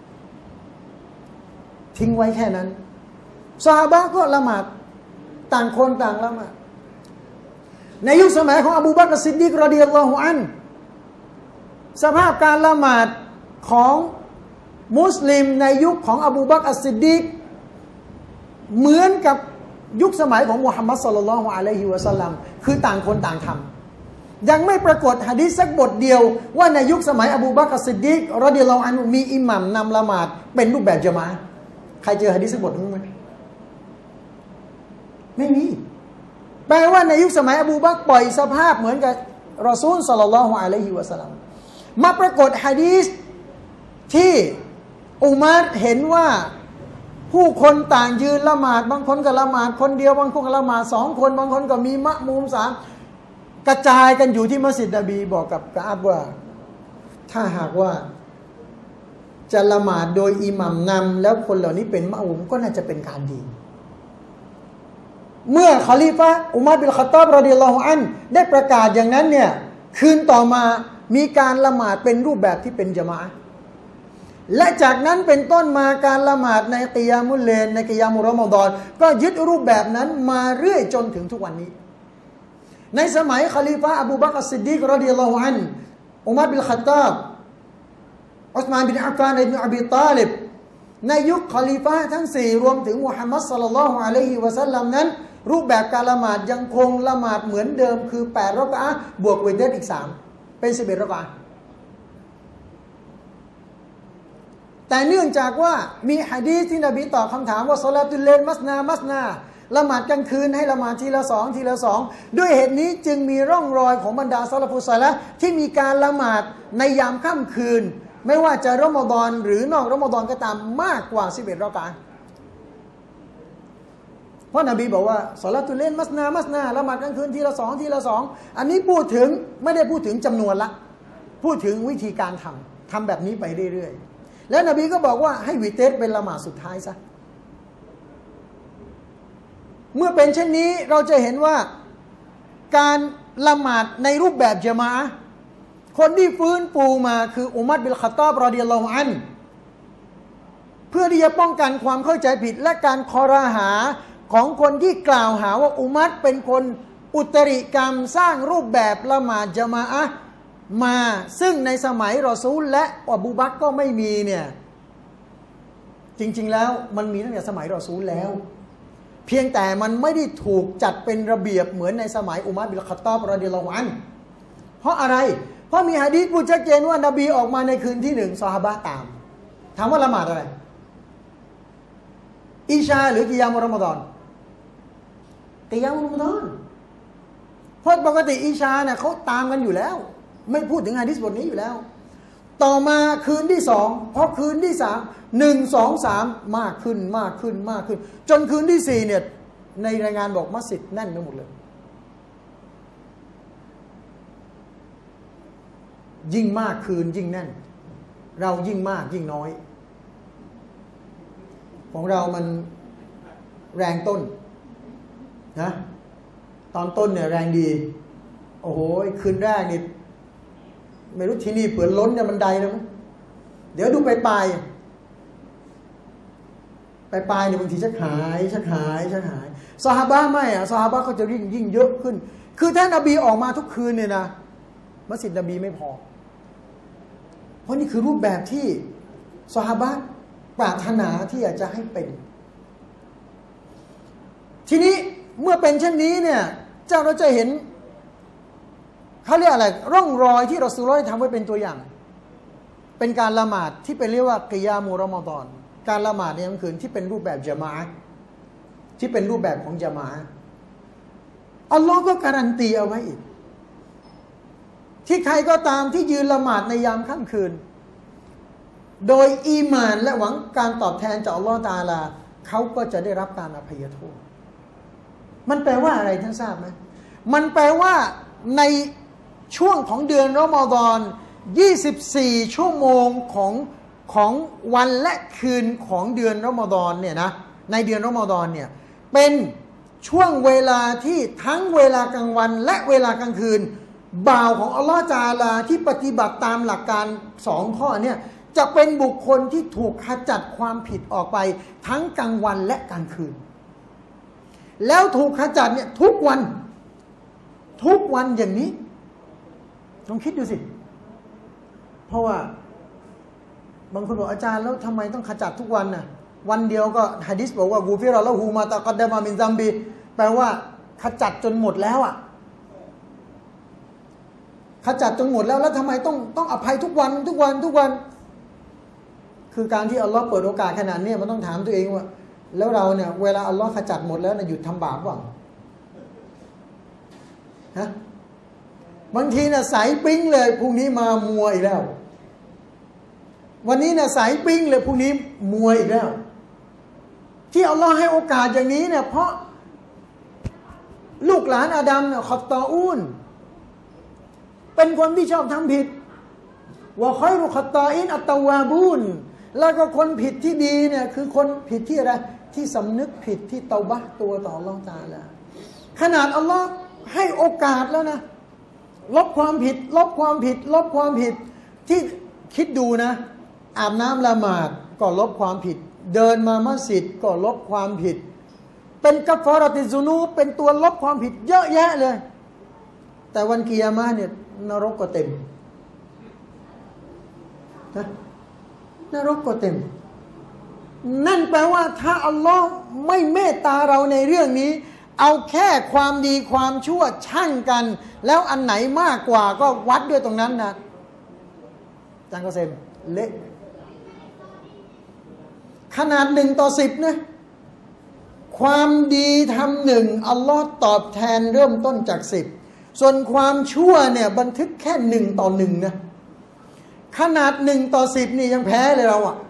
ทิ้งไว้แค่นั้นซอฮาบะห์ก็ละหมาดต่างคนต่างละหมาดในยุคสมัยของอบูบักร ซิดดีก รอฎิยัลลอฮุอันฮุสภาพการละหมาดของมุสลิมในยุคของอบูบักร ซิดดีกเหมือนกับยุคสมัยของมุฮัมมัดศ็อลลัลลอฮุอะลัยฮิวะซัลลัมคือต่างคนต่างทำยังไม่ปรากฏหะดีษสักบทเดียวว่าในยุคสมัยอบูบักร ซิดดีก รอฎิยัลลอฮุอันฮุมีอิหมัมนำละหมาดเป็นรูปแบบญะมาอะห์ใครเจอหะดีษสักบทนึงไหมไม่มีแปลว่าในยุคสมัยอบูบักรปล่อยสภาพเหมือนกับรอซูลศ็อลลัลลอฮุอะลัยฮิวะซัลลัมมาปรากฏหะดีษที่อุมัรเห็นว่าผู้คนต่างยืนละหมาดบางคนก็ละหมาดคนเดียวบางคนก็ละหมาด2คนบางคนก็มีมะมูม3กระจายกันอยู่ที่มัสยิดนบีบอกกับกะอับว่าถ้าหากว่าจะละหมาดโดยอิหมัมนำแล้วคนเหล่านี้เป็นมะมูมก็น่าจะเป็นการดีเมื่อคอลีฟะห์อุมัรบินค็อฏฏอบรอฎิยัลลอฮุอันฮุได้ประกาศอย่างนั้นเนี่ยคืนต่อมามีการละหมาดเป็นรูปแบบที่เป็นญะมาอะห์และจากนั้นเป็นต้นมาการละหมาดในกิยามุลเลลในกิยามุรอมฎอนก็ยึดรูปแบบนั้นมาเรื่อยจนถึงทุกวันนี้ในสมัยคอลีฟะห์อบูบักร ซิดดีก รอฎิยัลลอฮุอันฮุอุมัรบินค็อฏฏอบอุสมานบินอัฟฟานอิบนุอบีฏอลิบในยุคคอลีฟะห์ทั้ง4รวมถึงมุฮัมมัดศ็อลลัลลอฮุอะลัยฮิวะซัลลัมนั้นรูปแบบการละหมาดยังคงละหมาดเหมือนเดิมคือ8รอกะอะห์บวกวิเตรอีก3เป็น11รอกะอะห์แต่เนื่องจากว่ามีหะดีษที่นบีตอบคำถามว่าศอลาตุลเลลมัสนาละหมาดกลางคืนให้ละหมาดทีละ2ด้วยเหตุนี้จึงมีร่องรอยของบรรดาซอลาฟุศอลิห์ที่มีการละหมาดในยามค่ำคืนไม่ว่าจะรอมฎอนหรือนอกรอมฎอนก็ตามมากกว่า11รอกะอะห์เพราะนบีบอกว่าศอลาตุลเลลมัสนาละหมาดกลางคืนทีละ2อันนี้พูดถึงไม่ได้พูดถึงจำนวนละพูดถึงวิธีการทำแบบนี้ไปเรื่อยๆแล้วนบีก็บอกว่าให้วิเตรเป็นละหมาดสุดท้ายซะเมื่อเป็นเช่นนี้เราจะเห็นว่าการละหมาดในรูปแบบญะมาอะห์คนที่ฟื้นฟูมาคืออุมัรบินค็อฏฏอบรอฎิยัลลอฮุอันฮุเพื่อที่จะป้องกันความเข้าใจผิดและการคอรหาของคนที่กล่าวหาว่าอุมัรเป็นคนอุตริกรรมสร้างรูปแบบละหมาดญะมาอะห์มาซึ่งในสมัยรอซูลและอบูบักรก็ไม่มีเนี่ยจริงๆแล้วมันมีตั้งแต่สมัยรอซูลแล้วเพียงแต่มันไม่ได้ถูกจัดเป็นระเบียบเหมือนในสมัยอุมัรบินค็อฏฏอบรอฎิยัลลอฮุอันฮุเพราะอะไรเพราะมีหะดีษพูดชัดเจนว่านบีออกมาในคืนที่1ซอฮาบะห์ตามถามว่าละหมาดอะไรอิชาหรือกิยามรอมฎอนกิยามรอมฎอนเพราะปกติอิชาเนี่ยเขาตามกันอยู่แล้วไม่พูดถึงหะดีษบทนี้อยู่แล้วต่อมาคืนที่สองพอคืนที่สาม1 2 3มากขึ้นมากขึ้นมากขึ้นจนคืนที่สี่เนี่ยในรายงานบอกมัสยิดแน่นไปหมดเลยยิ่งมากคืนยิ่งแน่นเรายิ่งมากยิ่งน้อยของเรามันแรงต้นนะตอนต้นเนี่ยแรงดีโอ้โหคืนแรกนี่ไม่รู้ที่นี่เปิดล้นเนี่ยมันใดแล้วมั้งเดี๋ยวดูไปปลายเนี่ยบางทีชักหายซอฮาบะห์ไม่อะซอฮาบะห์เขาจะยิ่งเยอะขึ้นคือถ้านบีออกมาทุกคืนเนี่ยนะมัสยิดนบีไม่พอเพราะนี่คือรูปแบบที่ซอฮาบะห์ปรารถนาที่อยากจะให้เป็นทีนี้เมื่อเป็นเช่นนี้เนี่ยเจ้าเราจะเห็นเขาเรียกอะไรร่องรอยที่รอซูลุลลอฮ์ได้ทำไว้เป็นตัวอย่างเป็นการละหมาดที่เป็นเรียกว่ากิยามุรอมฎอนการละหมาดในกลางคืนที่เป็นรูปแบบญะมาอะห์ที่เป็นรูปแบบของญะมาอะห์อัลลอฮ์ก็การันตีเอาไว้อีกที่ใครก็ตามที่ยืนละหมาดในยามค่ำคืนโดยอีหม่านและหวังการตอบแทนจากอัลลอฮ์ตะอาลาเขาก็จะได้รับการอภัยโทษมันแปลว่าอะไรท่านทราบไหมมันแปลว่าในช่วงของเดือนรอมฎอน24ชั่วโมงของวันและคืนของเดือนรอมฎอนเนี่ยนะในเดือนรอมฎอนเนี่ยเป็นช่วงเวลาที่ทั้งเวลากลางวันและเวลากลางคืนบ่าวของอัลลอฮฺตะอาลาที่ปฏิบัติตามหลักการ2ข้อเนี่ยจะเป็นบุคคลที่ถูกขจัดความผิดออกไปทั้งกลางวันและกลางคืนแล้วถูกขจัดเนี่ยทุกวันอย่างนี้ลองคิดดูสิเพราะว่าบางคนบอกอาจารย์แล้วทำไมต้องขจัดทุกวันน่ะวันเดียวก็หะดีษบอกว่ากูฟิรอละฮูมาตะกัดดะมามินซัมบีแปลว่าขจัดจนหมดแล้วอ่ะขจัดจนหมดแล้วทำไมต้องอภัยทุกวันคือการที่อัลลอฮ์เปิดโอกาสขนาดนี้มันต้องถามตัวเองว่าแล้วเราเนี่ยเวลาอัลลอฮ์ขจัดหมดแล้วเนี่ยหยุดทำบาปหรือเปล่าฮะบางทีน่ะใสปิ้งเลยพรุ่งนี้มามัวอีกแล้ววันนี้น่ะใสปิ้งเลยพรุ่งนี้มัวอีกแล้วที่อัลลอฮ์ให้โอกาสอย่างนี้เนี่ยเพราะลูกหลานอาดัมเนี่ยขอตออูนเป็นคนที่ชอบทำผิดว่าคอยรุขตออินอัตตาวาบูนแล้วก็คนผิดที่ดีเนี่ยคือคนผิดที่อะไรที่สำนึกผิดที่เตาบะห์ตัวต่ออัลเลาะห์ตะอาลาขนาดอัลลอฮ์ให้โอกาสแล้วนะลบความผิดที่คิดดูนะอาบน้ำละหมาดก็ลบความผิดเดินมามัสยิดก็ลบความผิดเป็นกัฟฟาเราะตุซุนูบเป็นตัวลบความผิดเยอะแยะเลยแต่วันกิยามะห์เนี่ยนรกก็เต็มนะนรกก็เต็มนั่นแปลว่าถ้าอัลลอฮ์ไม่เมตตาเราในเรื่องนี้เอาแค่ความดีความชั่วชั่งกันแล้วอันไหนมากกว่าก็วัดด้วยตรงนั้นนะจังกะเซมเละขนาด1:10นะความดีทำ1อัลลอฮ์ตอบแทนเริ่มต้นจาก10ส่วนความชั่วเนี่ยบันทึกแค่1:1นะขนาด1:10นี่ยังแพ้เลยเราอะ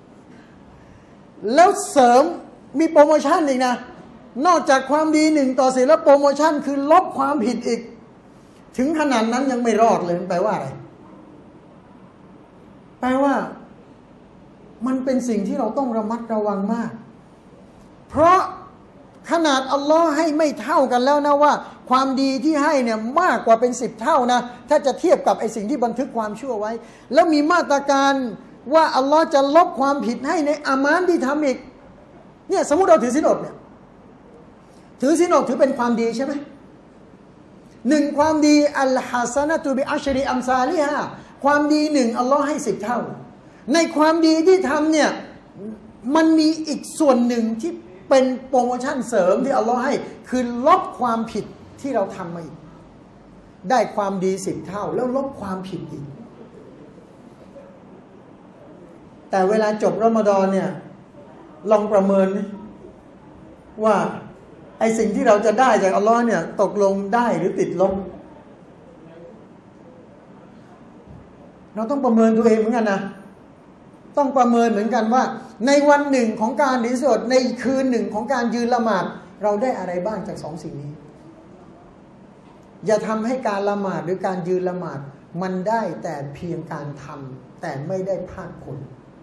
แล้วเสริมมีโปรโมชั่นอีกนะนอกจากความดี1:10แล้วโปรโมชั่นคือลบความผิดอีกถึงขนาดนั้นยังไม่รอดเลยแปลว่าอะไรแปลว่ามันเป็นสิ่งที่เราต้องระมัดระวังมากเพราะขนาดอัลลอฮ์ให้ไม่เท่ากันแล้วนะว่าความดีที่ให้เนี่ยมากกว่าเป็น10เท่านะถ้าจะเทียบกับไอ้สิ่งที่บันทึกความชั่วไว้แล้วมีมาตรการว่าอัลลอฮ์จะลบความผิดให้ในอามานที่ทำอีกเนี่ยสมมุติเราถือศีลอดเนี่ยถือศีลอดถือเป็นความดีใช่ไหม1ความดีอัลฮัสนะตุบิอัชริอัมซาลิฮาความดี1อัลลอฮ์ให้10เท่าในความดีที่ทำเนี่ยมันมีอีกส่วนหนึ่งที่เป็นโปรโมชั่นเสริมที่อัลลอฮ์ให้คือลบความผิดที่เราทำมาอีกได้ความดี10เท่าแล้วลบความผิดอีกแต่เวลาจบรอมฎอนเนี่ยลองประเมินว่าไอสิ่งที่เราจะได้จากอัลลอฮ์เนี่ยตกลงได้หรือติดลบเราต้องประเมินตัวเองเหมือนกันนะต้องประเมินเหมือนกันว่าในวันหนึ่งของการดิสอดในคืนหนึ่งของการยืนละหมาดเราได้อะไรบ้างจากสองสิ่งนี้อย่าทำให้การละหมาดหรือการยืนละหมาดมันได้แต่เพียงการทำแต่ไม่ได้ภาคผล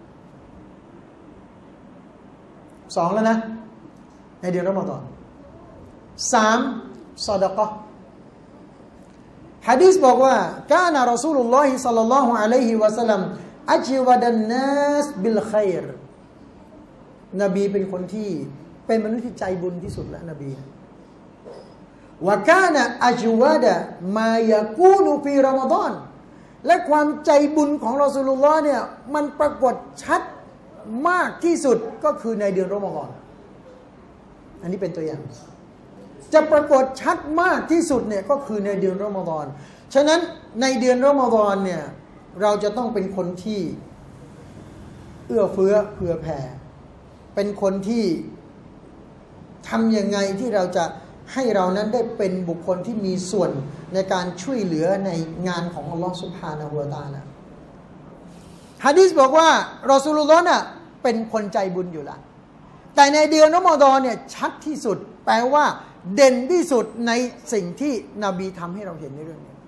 สองแล้วนะในเดือนรอมฎอนสามซอดะกอฮ์หะดีษบอกว่ากานะรอซูลุลลอฮิศ็อลลัลลอฮุอะลัยฮิวะซัลลัมอัจวะดันนัสบิลค็อยรนบีเป็นคนที่เป็นมนุษย์ที่ใจบุญที่สุดแล้วนบีวะกานะอัจวะดะมายะกูนุฟีรอมฎอนและความใจบุญของรอซูลุลลอฮ์เนี่ยมันปรากฏชัดมากที่สุดก็คือในเดือนรอมฎอนอันนี้เป็นตัวอย่างจะปรากฏชัดมากที่สุดเนี่ยก็คือในเดือนรอมฎอนฉะนั้นในเดือนรอมฎอนเนี่ยเราจะต้องเป็นคนที่เอื้อเฟื้อเผื่อแผ่เป็นคนที่ทำยังไงที่เราจะให้เรานั้นได้เป็นบุคคลที่มีส่วนในการช่วยเหลือในงานของอัลลอฮฺซุบฮานะฮูวะตะอาลาหะดีษบอกว่ารอซูลุลลอฮ์น่ะเป็นคนใจบุญอยู่ละแต่ในเดือนรอมฎอนเนี่ยชัดที่สุดแปลว่าเด่นที่สุดในสิ่งที่นบีทำให้เราเห็นในเรื่องนี้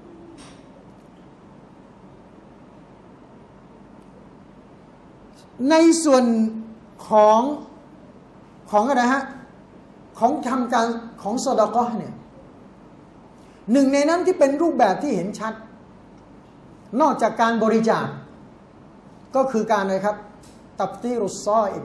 ในส่วนของอะไรฮะของทำการของซอดะกอฮ์เนี่ยหนึ่งในนั้นที่เป็นรูปแบบที่เห็นชัดนอกจากการบริจาคก็คือการอะไรครับตัฟตีรุสซออิม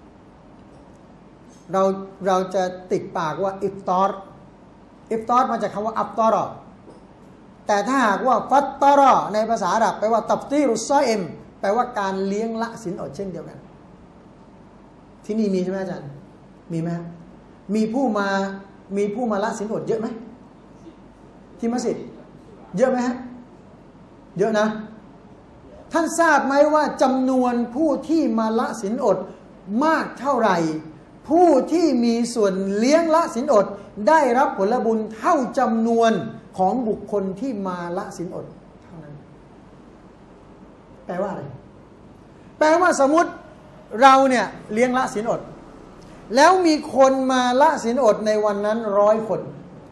เราจะติดปากว่าอิฟตอร์มาจากคำว่าอัฟตอรอแต่ถ้าหากว่าฟัตตอรอในภาษาอาหรับแปลว่าตัฟตีรุสซออิมแปลว่าการเลี้ยงละศีลอดเช่นเดียวกันที่นี่มีใช่ไหมอาจารย์มีไหมมีผู้มาละศีลอดเยอะไหมที่มัสยิดเยอะไหมฮะเยอะนะท่านทราบไหมว่าจำนวนผู้ที่มาละศีลอดมากเท่าไหร่ผู้ที่มีส่วนเลี้ยงละศีลอดได้รับผลบุญเท่าจำนวนของบุคคลที่มาละศีลอดเท่านั้นแปลว่าอะไรแปลว่าสมมุติเราเนี่ยเลี้ยงละศีลอดแล้วมีคนมาละศีลอดในวันนั้น100 คน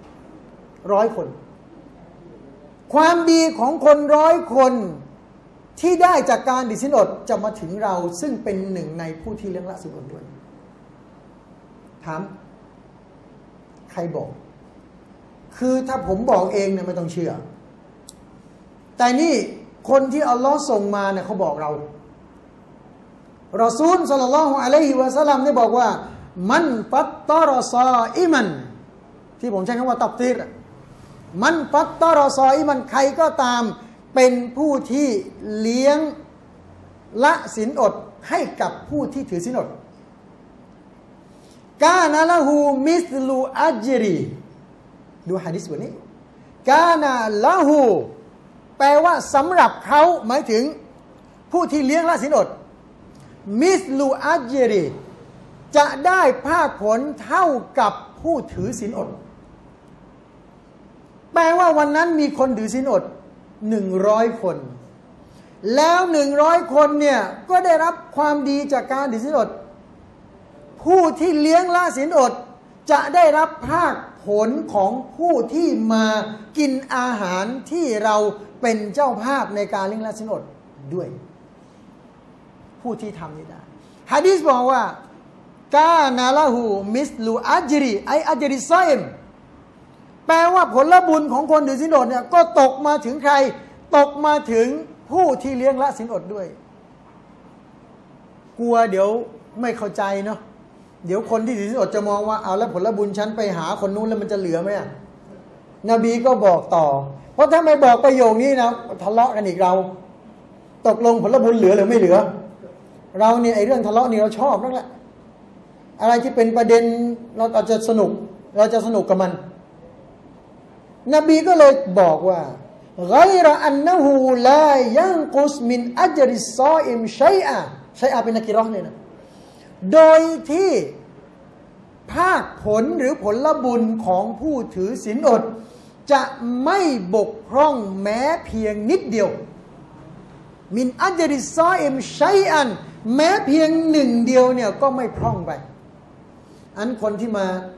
ความดีของคน100 คนที่ได้จากการดิศีลอดจะมาถึงเราซึ่งเป็นหนึ่งในผู้ที่เลี้ยงละศีลอดด้วยถามใครบอกคือถ้าผมบอกเองเนี่ยไม่ต้องเชื่อแต่นี่คนที่อัลลอฮ์ส่งมาเนี่ยเขาบอกเรารอซูลศ็อลลัลลอฮุอะลัยฮิวะซัลลัมได้บอกว่ามันฟัตตะรอซออิมันที่ผมใช้คำว่าตัฟตีรมันฟัตตะรอซออิมันใครก็ตามเป็นผู้ที่เลี้ยงละศีลอดให้กับผู้ที่ถือศีลอดกานะละหูมิสลูอัจรีดูหะดีษบทนี้กานะละหูแปลว่าสำหรับเขาหมายถึงผู้ที่เลี้ยงละศีลอดมิสลูอัจรีจะได้ภาคผลเท่ากับผู้ถือศีลอดแปลว่าวันนั้นมีคนถือศีลอด100 คนแล้ว100 คนเนี่ยก็ได้รับความดีจากการถือศีลอดผู้ที่เลี้ยงละศีลอดจะได้รับภาคผลของผู้ที่มากินอาหารที่เราเป็นเจ้าภาพในการเลี้ยงละศีลอดด้วยผู้ที่ทำนี้ได้หะดีษบอกว่ากานะละหูมิสลูอัจรีไออัจริซออิมแปลว่าผลบุญของคนถือศีลอดเนี่ยก็ตกมาถึงใครตกมาถึงผู้ที่เลี้ยงละศีลอดด้วยกลัวเดี๋ยวไม่เข้าใจเนาะเดี๋ยวคนที่ถือศีลอดจะมองว่าเอาแล้วผลบุญฉันไปหาคนนู้นแล้วมันจะเหลือไหมนบีก็บอกต่อเพราะถ้าไม่บอกประโยคนี้นะทะเลาะกันอีกเราตกลงผลบุญเหลือหรือไม่เหลือเราเนี่ยไอ้เรื่องทะเลาะนี่เราชอบนั่นแหละอะไรที่เป็นประเด็นเราอาจจะสนุกกับมันนบีก็เลยบอกว่าไกรอันนะฮูลายังกุสมินอัจริซออิมชัยอะเป็นนักกิรอห์เนี่ยนะโดยที่ภาคผลหรือผลบุญของผู้ถือศีลอดจะไม่บกพร่องแม้เพียงนิดเดียวมินอัจริซออิมชัยอันแม้เพียงหนึ่งเดียวเนี่ยก็ไม่พร่องไปอันคนที่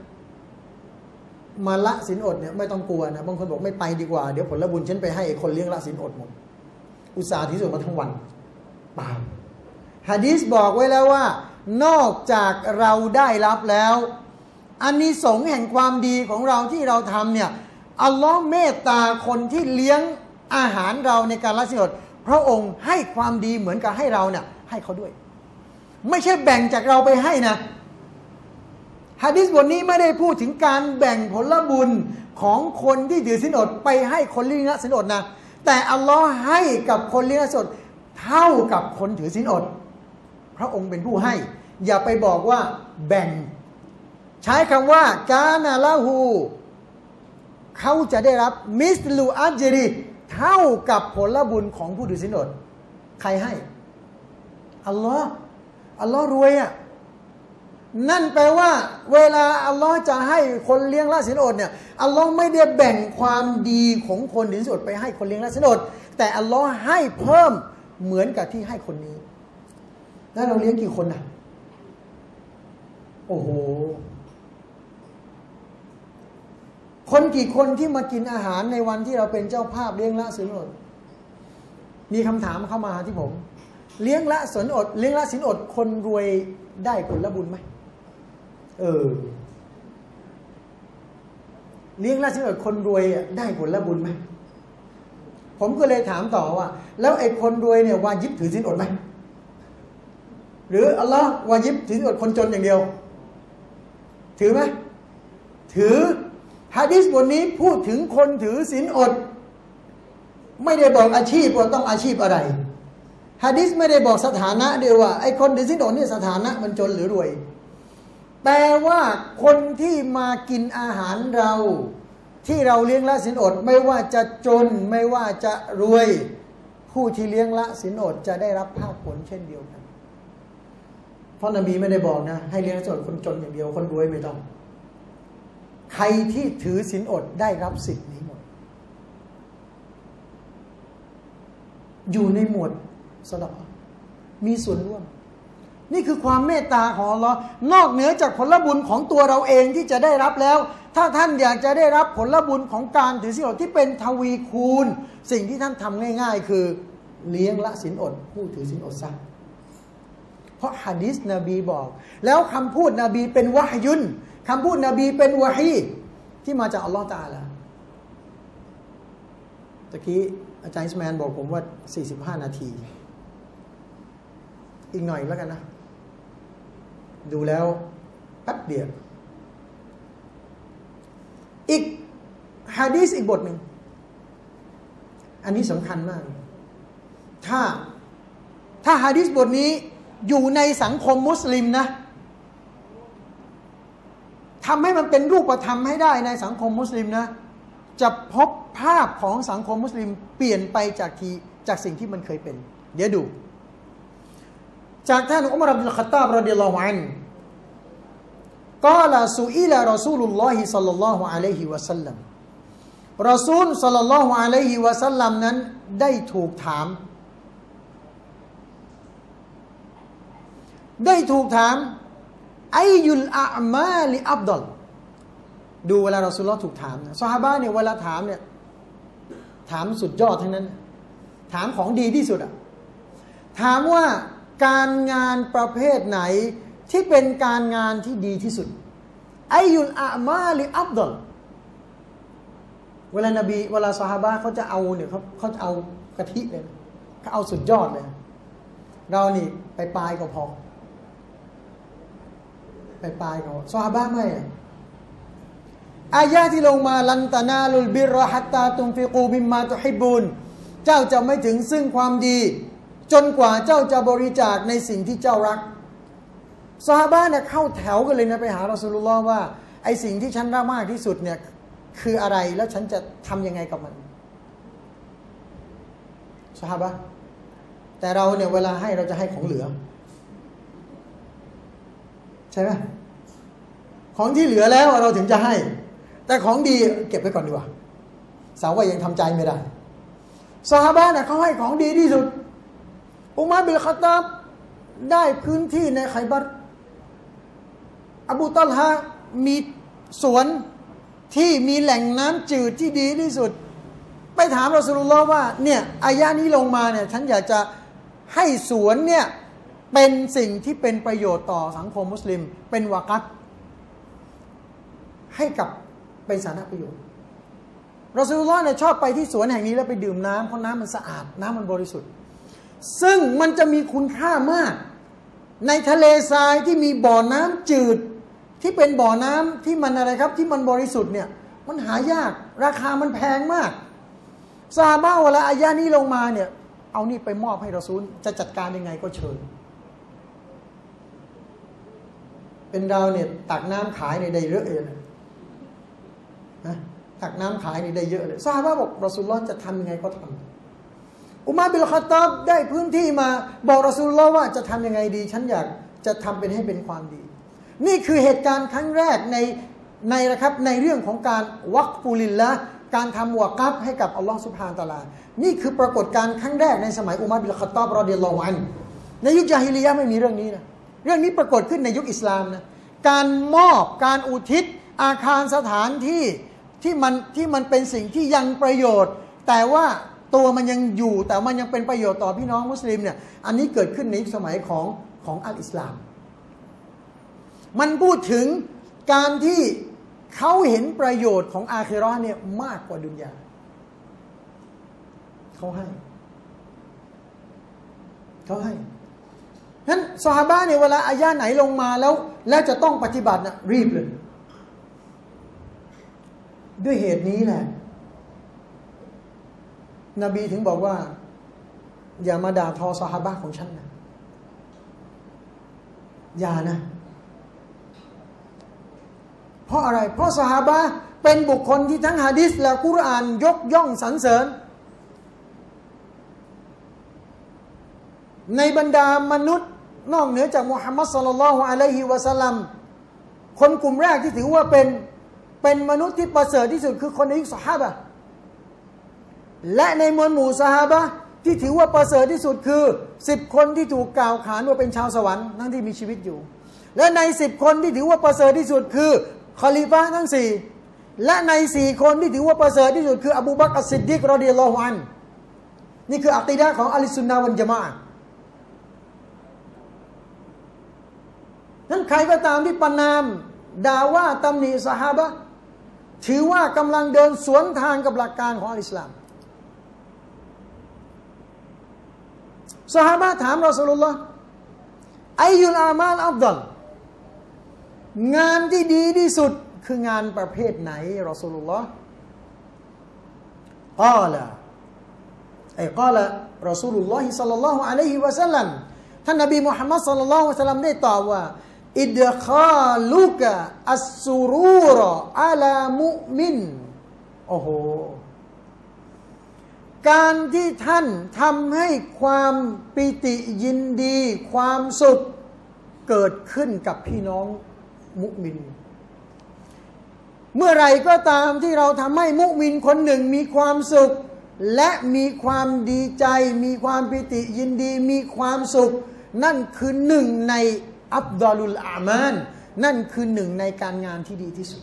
มาละศีลอดเนี่ยไม่ต้องกลัวนะบางคนบอกไม่ไปดีกว่าเดี๋ยวผลบุญฉันไปให้ไอ้คนเลี้ยงละศีลอดหมดอุตส่าห์ที่สุดมาทั้งวันเปล่าหะดีษบอกไว้แล้วว่านอกจากเราได้รับแล้วอานิสงส์แห่งความดีของเราที่เราทำเนี่ยอัลลอฮ์เมตตาคนที่เลี้ยงอาหารเราในการละศีลอดพระองค์ให้ความดีเหมือนกับให้เราเนี่ยให้เขาด้วยไม่ใช่แบ่งจากเราไปให้นะหะดีษบทนี้ไม่ได้พูดถึงการแบ่งผลบุญของคนที่ถือศีลอดไปให้คนเลี้ยงละศีลอดนะแต่อัลลอฮ์ให้กับคนเลี้ยงละศีลอดเท่ากับคนถือศีลอดพระองค์เป็นผู้ให้อย่าไปบอกว่าแบ่งใช้คำว่ากานาละหูเขาจะได้รับมิสลูอัจริเท่ากับผลบุญของผู้ถือศีลอดใครให้อัลลอฮ์รวยอ่ะนั่นแปลว่าเวลาอัลลอฮ์จะให้คนเลี้ยงละศีลอดเนี่ยอัลลอฮ์ไม่ได้แบ่งความดีของคนถือศีลอดไปให้คนเลี้ยงละศีลอดแต่อัลลอฮ์ให้เพิ่มเหมือนกับที่ให้คนนี้แล้วเราเลี้ยงกี่คนน่ะโอ้โหคนกี่คนที่มากินอาหารในวันที่เราเป็นเจ้าภาพเลี้ยงละศีลอดมีคำถามเข้ามาที่ผมเลี้ยงละศีลอดเลี้ยงละศีลอดคนรวยได้ผลบุญไหมเลี้ยงละศีลอดคนรวยได้ผลบุญไหมผมก็เลยถามต่อว่าแล้วไอ้คนรวยเนี่ยวาญิบถือศีลอดไหมหรืออัลลอฮ์วาญิบถือศีลอดคนจนอย่างเดียวถือไหมถือหะดีษบทนี้พูดถึงคนถือศีลอดไม่ได้บอกอาชีพว่าต้องอาชีพอะไรหะดีษไม่ได้บอกสถานะเดียวว่าไอ้คนถือศีลอดนี่สถานะมันจนหรือรวยแปลว่าคนที่มากินอาหารเราที่เราเลี้ยงละศีลอดไม่ว่าจะจนไม่ว่าจะรวยผู้ที่เลี้ยงละศีลอดจะได้รับภาคผลเช่นเดียวกันเพราะนบีไม่ได้บอกนะให้เลี้ยงละศีลอดคนจนอย่างเดียวคนรวยไม่ต้องใครที่ถือศีลอดได้รับสิทธิ์นี้หมดอยู่ในหมวดซะดาเกาะห์มีส่วนร่วมนี่คือความเมตตาของอัลเลาะห์นอกเหนือจากผลบุญของตัวเราเองที่จะได้รับแล้วถ้าท่านอยากจะได้รับผลบุญของการถือศีลอดที่เป็นทวีคูณสิ่งที่ท่านทำง่ายๆคือเลี้ยงละศีลอดผู้ถือศีลอดซะเพราะหะดีษนบีบอกแล้วคำพูดนบีเป็นวะฮยุนคำพูดนบีเป็นวะฮีที่มาจากอัลลอฮฺตะอาลาตะกี้อาจารย์อิสมาอิลบอกผมว่า45 นาทีอีกหน่อยแล้วกันนะดูแล้วแป๊บเดียวอีกหะดีษอีกบทหนึ่งอันนี้สำคัญมากถ้าหะดีษบทนี้อยู่ในสังคมมุสลิมนะทำให้มันเป็นรูปธรรมให้ได้ในสังคมมุสลิมนะจะพบภาพของสังคมมุสลิมเปลี่ยนไปจากสิ่งที่มันเคยเป็นเดี๋ยวดูจากท่านอุมาร อิบนุล ค็อฏฏอบ รอฎิยัลลอฮุอันฮุกล่าวสุอิลารอซูลุลลอฮิศ็อลลัลลอฮุอะลัยฮิวะซัลลัมรอซูลศ็อลลัลลอฮุอะลัยฮิวะซัลลัมนั้นได้ถูกถามอัยยุลอามาลิอัฟฎอลดูเวลารอซูลุลลอฮ์ถูกถามนะซอฮาบะห์เนี่ยเวลาถามเนี่ยถามสุดยอดทั้งนั้นถามของดีที่สุดอ่ะถามว่าการงานประเภทไหนที่เป็นการงานที่ดีที่สุดอัยยุลอามาลิอัฟฎอลเวลาซอฮาบะห์เขาจะเอาเนี่ยเขาจะเอากะทิเลยเขาเอาสุดยอดเลยเรานี่ไปปลายก็พอไปก่อนซอฮาบะห์ไม่อายะที่ลงมาลันตานาลุลบิรฮัตตาตุนฟิกูมิมมาตุฮิบบุนเจ้าจะไม่ถึงซึ่งความดีจนกว่าเจ้าจะบริจาคในสิ่งที่เจ้ารักซอฮาบะห์เนี่ยเข้าแถวกันเลยนะไปหารอซูลุลลอฮ์ว่าไอสิ่งที่ฉันรักมากที่สุดเนี่ยคืออะไรแล้วฉันจะทำยังไงกับมันซอฮาบะห์แต่เราเนี่ยเวลาให้เราจะให้ของเหลือใช่ไหมของที่เหลือแล้วเราถึงจะให้ แต่ของดีเก็บไว้ก่อนดีกว่าสาวว่ายังทำใจไม่ได้ซอฮาบะห์เนี่ยเขาให้ของดีที่สุดอุมัรบิน ค็อฏฏอบได้พื้นที่ในไคบัรอบูตัลฮะมีสวนที่มีแหล่งน้ำจืดที่ดีที่สุดไปถามรอซูลุลลอฮ์ว่าเนี่ยอายะนี้ลงมาเนี่ยฉันอยากจะให้สวนเนี่ยเป็นสิ่งที่เป็นประโยชน์ต่อสังคมมุสลิมเป็นวากัฟให้กับเป็นสาธารณประโยชน์รอซูลุลลอฮ์เนี่ยชอบไปที่สวนแห่งนี้แล้วไปดื่มน้ำเพราะน้ำมันสะอาดน้ำมันบริสุทธิ์ซึ่งมันจะมีคุณค่ามากในทะเลทรายที่มีบ่อน้ำจืดที่เป็นบ่อน้ำที่มันอะไรครับที่มันบริสุทธิ์เนี่ยมันหายากราคามันแพงมากซอฮาบะห์เวลาอายะนี้ลงมาเนี่ยเอานี่ไปมอบให้รอซูลจะจัดการยังไงก็เชิญเป็นเราเนี่ยตักน้ำขายในได้เยอะเลยนะตักน้ำขายในได้เยอะเลยซอฮาบะห์บอกรอซูลุลลอฮ์จะทำยังไงก็ทำอุมัรบิน ค็อฏฏอบได้พื้นที่มาบอกรอซูลุลลอฮ์ว่าจะทำยังไงดีฉันอยากจะทำเป็นให้เป็นความดีนี่คือเหตุการณ์ครั้งแรกในนะครับในเรื่องของการวักฟุลิลละห์การทำวะกัฟให้กับอัลลอฮ์ซุบฮานะฮูวะตะอาลานี่คือปรากฏการณ์ครั้งแรกในสมัยอุมัรบิน ค็อฏฏอบรอฎิยัลลอฮุอันฮุในยุคญาฮิลิยะห์ไม่มีเรื่องนี้นะเรื่องนี้ปรากฏขึ้นในยุคอิสลามนะการมอบการอุทิศอาคารสถานที่ที่มันเป็นสิ่งที่ยังประโยชน์แต่ว่าตัวมันยังอยู่แต่มันยังเป็นประโยชน์ต่อพี่น้องมุสลิมเนี่ยอันนี้เกิดขึ้นในสมัยของอัลอิสลามมันพูดถึงการที่เขาเห็นประโยชน์ของอาคิเราะห์เนี่ยมากกว่าดุนยาเขาให้นั้นซอฮาบะห์เนี่ยเวลาอายะห์ไหนลงมาแล้วจะต้องปฏิบัตินะรีบเลยด้วยเหตุนี้แหละนบีถึงบอกว่าอย่ามาด่าทอซอฮาบะห์ของฉันนะอย่านะเพราะอะไรเพราะซอฮาบะห์เป็นบุคคลที่ทั้งหะดีษและกุรอานยกย่องสรรเสริญในบรรดามนุษย์นอกเหนือจากมุฮัมมัดศ็อลลัลลอฮุอะลัยฮิวะซัลลัมคนกลุ่มแรกที่ถือว่าเป็นมนุษย์ที่ประเสริฐที่สุดคือคนในยุคซอฮาบะห์และในมวลหมู่ซอฮาบะห์ที่ถือว่าประเสริฐที่สุดคือ10คนที่ถูกกล่าวขานว่าเป็นชาวสวรรค์ทั้งที่มีชีวิตอยู่และใน10คนที่ถือว่าประเสริฐที่สุดคือคอลิฟะห์ทั้ง4และใน4คนที่ถือว่าประเสริฐที่สุดคืออบูบักร อัสซิดดีกรอฎิยัลลอฮุอันฮุนี่คืออะกีดะห์ของอะห์ลุสซุนนะฮ์วัลญะมาอะห์นั้นใครก็ตามที่ประณามด่าว่าตำหนิซอฮาบะห์ถือว่ากำลังเดินสวนทางกับหลักการของอัลอิสลามซอฮาบะห์ถามรอซูลุลลอฮ์อัยยุลอามาลอัฟฎอลงานที่ดีที่สุดคืองานประเภทไหนรอซูลุลลอฮ์กล่าวกล่าวรอซูลุลลอฮิศ็อลลัลลอฮุอะลัยฮิวะซัลลัมท่านนบีมุฮัมมัดศ็อลลัลลอฮุอะลัยฮิวะซัลลัมได้ตอบว่าอิดคาลุกะอัสซุรูรอะลามุมินโอ้โหการที่ท่านทำให้ความปิติยินดีความสุขเกิดขึ้นกับพี่น้องมุมินเมื่อไรก็ตามที่เราทำให้มุมินคนหนึ่งมีความสุขและมีความดีใจมีความปิติยินดีมีความสุขนั่นคือหนึ่งในอัฟฎอลุลอามาลนั่นคือหนึ่งในการงานที่ดีที่สุด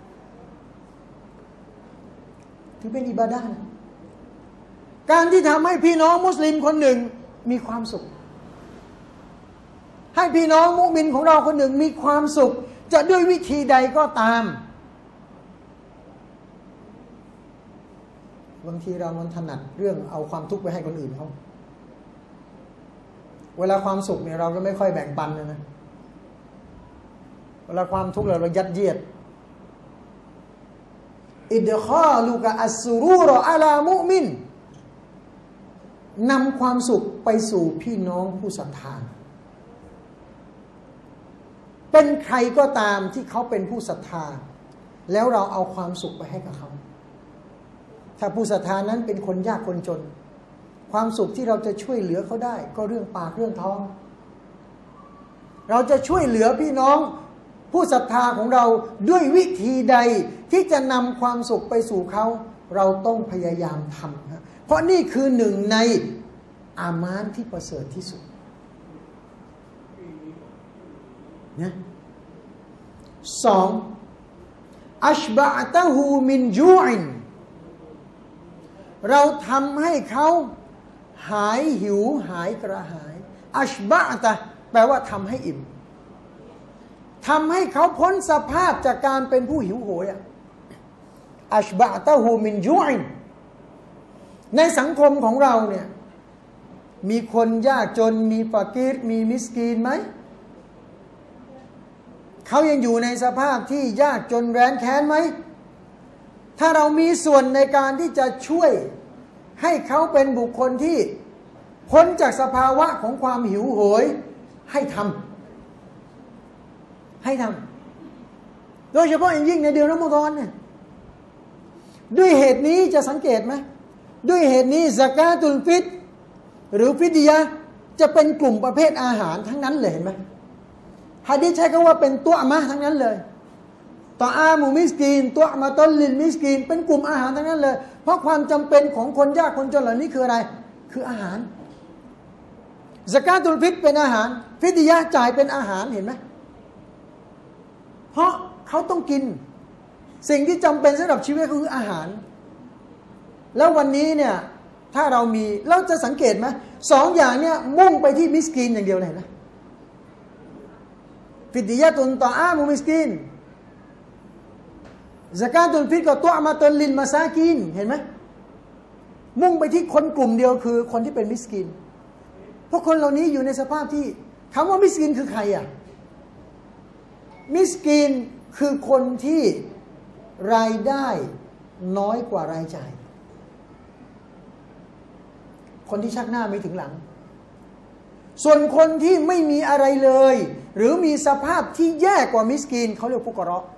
ถือเป็นอิบาดะห์นะการที่ทำให้พี่น้องมุสลิมคนหนึ่งมีความสุขให้พี่น้องมุมินของเราคนหนึ่งมีความสุขจะด้วยวิธีใดก็ตามบางทีเรามันถนัดเรื่องเอาความทุกข์ไปให้คนอื่นเขาเวลาความสุขเนี่ยเราก็ไม่ค่อยแบ่งปันนะเวลาความทุกข์เรายัดเยียดอิดคาลุกะอัสซุรูรอะลามุมินนำความสุขไปสู่พี่น้องผู้ศรัทธาเป็นใครก็ตามที่เขาเป็นผู้ศรัทธาแล้วเราเอาความสุขไปให้กับเขาถ้าผู้ศรัทธานั้นเป็นคนยากคนจนความสุขที่เราจะช่วยเหลือเขาได้ก็เรื่องปากเรื่องท้องเราจะช่วยเหลือพี่น้องผู้ศรัทธาของเราด้วยวิธีใดที่จะนำความสุขไปสู่เขาเราต้องพยายามทำนะเพราะนี่คือหนึ่งในอามานที่ประเสริฐที่สุดนะสองอัชบะตะฮูมินจูอินเราทำให้เขาหายหิวหายกระหายอัชบะตะแปลว่าทำให้อิ่มทำให้เขาพ้นสภาพจากการเป็นผู้หิวโหยอัชบะตะฮูมินจูอินในสังคมของเราเนี่ยมีคนยากจนมีฟากีรมีมิสกีนไหมเขายังอยู่ในสภาพที่ยากจนแร้นแค้นไหมถ้าเรามีส่วนในการที่จะช่วยให้เขาเป็นบุคคลที่พ้นจากสภาวะของความหิวโหยให้ทำโดยเฉพาะอย่างยิ่งในเดือนรอมฎอนเนี่ยด้วยเหตุนี้จะสังเกตไหมด้วยเหตุนี้ซะกาตุลฟิตรหรือฟิดยะห์จะเป็นกลุ่มประเภทอาหารทั้งนั้นเลยเห็นไหมหะดีษใช้คำว่าเป็นตัวอะมะห์ทั้งนั้นเลยตออามูมิสกีนตัวอะมะตุลลิลมิสกีนเป็นกลุ่มอาหารทั้งนั้นเลยเพราะความจำเป็นของคนยากคนจนเหล่านี้คืออะไรคืออาหารซะกาตุลฟิตรเป็นอาหารฟิดยะห์จ่ายเป็นอาหารเห็นไหมเพราะเขาต้องกินสิ่งที่จำเป็นสำหรับชีวิตคืออาหารแล้ววันนี้เนี่ยถ้าเรามีเราจะสังเกตไหมสองอย่างเนี่ยมุ่งไปที่มิสกีนอย่างเดียวเลยนะฟิดยะตุนตออามูมิสกีนซะกาตุลฟิตรกับตัวอะมะตุลลิลมาซากีนเห็นไหมมุ่งไปที่คนกลุ่มเดียวคือคนที่เป็นมิสกีนเพราะคนเหล่านี้อยู่ในสภาพที่คำว่ามิสกีนคือใครอ่ะมิสกีนคือคนที่รายได้น้อยกว่ารายจ่ายคนที่ชักหน้าไม่ถึงหลังส่วนคนที่ไม่มีอะไรเลยหรือมีสภาพที่แย่กว่ามิสกีนเขาเรียกฟุกเราะห์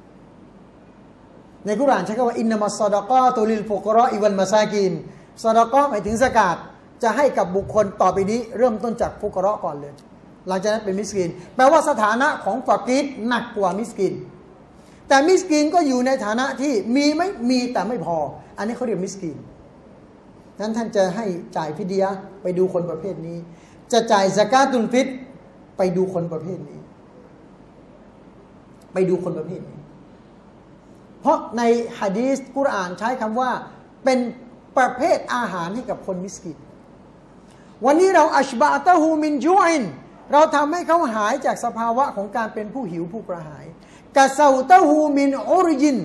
ในกุรอานใช้คำว่าอินนัมัสซอดะกอตุลิลฟุกเราะอิวัลมาซากีนซอดะกอหมายถึงซะกาตจะให้กับบุคคลต่อไปนี้เริ่มต้นจากฟุกเราะห์ก่อนเลยหลังจากนั้นเป็นมิสกีนแปลว่าสถานะของฟากีรหนักกว่ามิสกีนแต่มิสกีนก็อยู่ในฐานะที่มีไหมมีแต่ไม่พออันนี้เขาเรียกมิสกีนนั้นท่านจะให้จ่ายฟิดยะห์ไปดูคนประเภทนี้จะจ่ายซะกาตุลฟิตรไปดูคนประเภทนี้ไปดูคนประเภทนี้เพราะในหะดีษกุรอานใช้คำว่าเป็นประเภทอาหารให้กับคนมิสกีนวันนี้เราอัชบะตะฮูมินจูอินเราทำให้เขาหายจากสภาวะของการเป็นผู้หิวผู้กระหายกะเซาตะฮูมินอุรยิน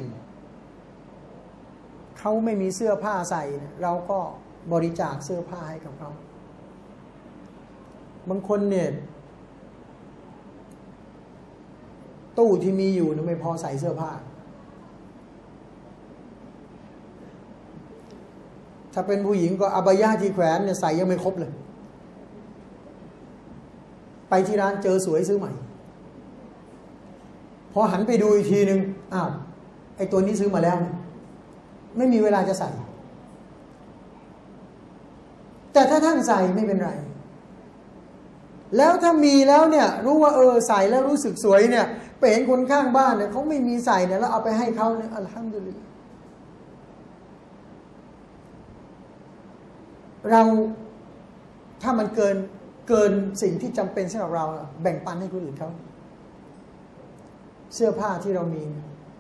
เขาไม่มีเสื้อผ้าใส่เราก็บริจาคเสื้อผ้าให้กับเขาบางคนเนี่ยตู้ที่มีอยู่ไม่พอใส่เสื้อผ้าถ้าเป็นผู้หญิงก็อบายะที่แขวนเนี่ยใส่ยังไม่ครบเลยไปที่ร้านเจอสวยซื้อใหม่พอหันไปดูอีกทีนึงอ้าวไอ้ตัวนี้ซื้อมาแล้วไม่มีเวลาจะใส่แต่ถ้าท่านใส่ไม่เป็นไรแล้วถ้ามีแล้วเนี่ยรู้ว่าใส่แล้วรู้สึกสวยเนี่ยไปเห็นคนข้างบ้านเนี่ยเขาไม่มีใส่เนี่ยแล้วเอาไปให้เขาเนี่ยอัลฮัมดุลิลลาห์เราถ้ามันเกินสิ่งที่จำเป็นสำหรับเราแบ่งปันให้คนอื่นเขาเสื้อผ้าที่เรามี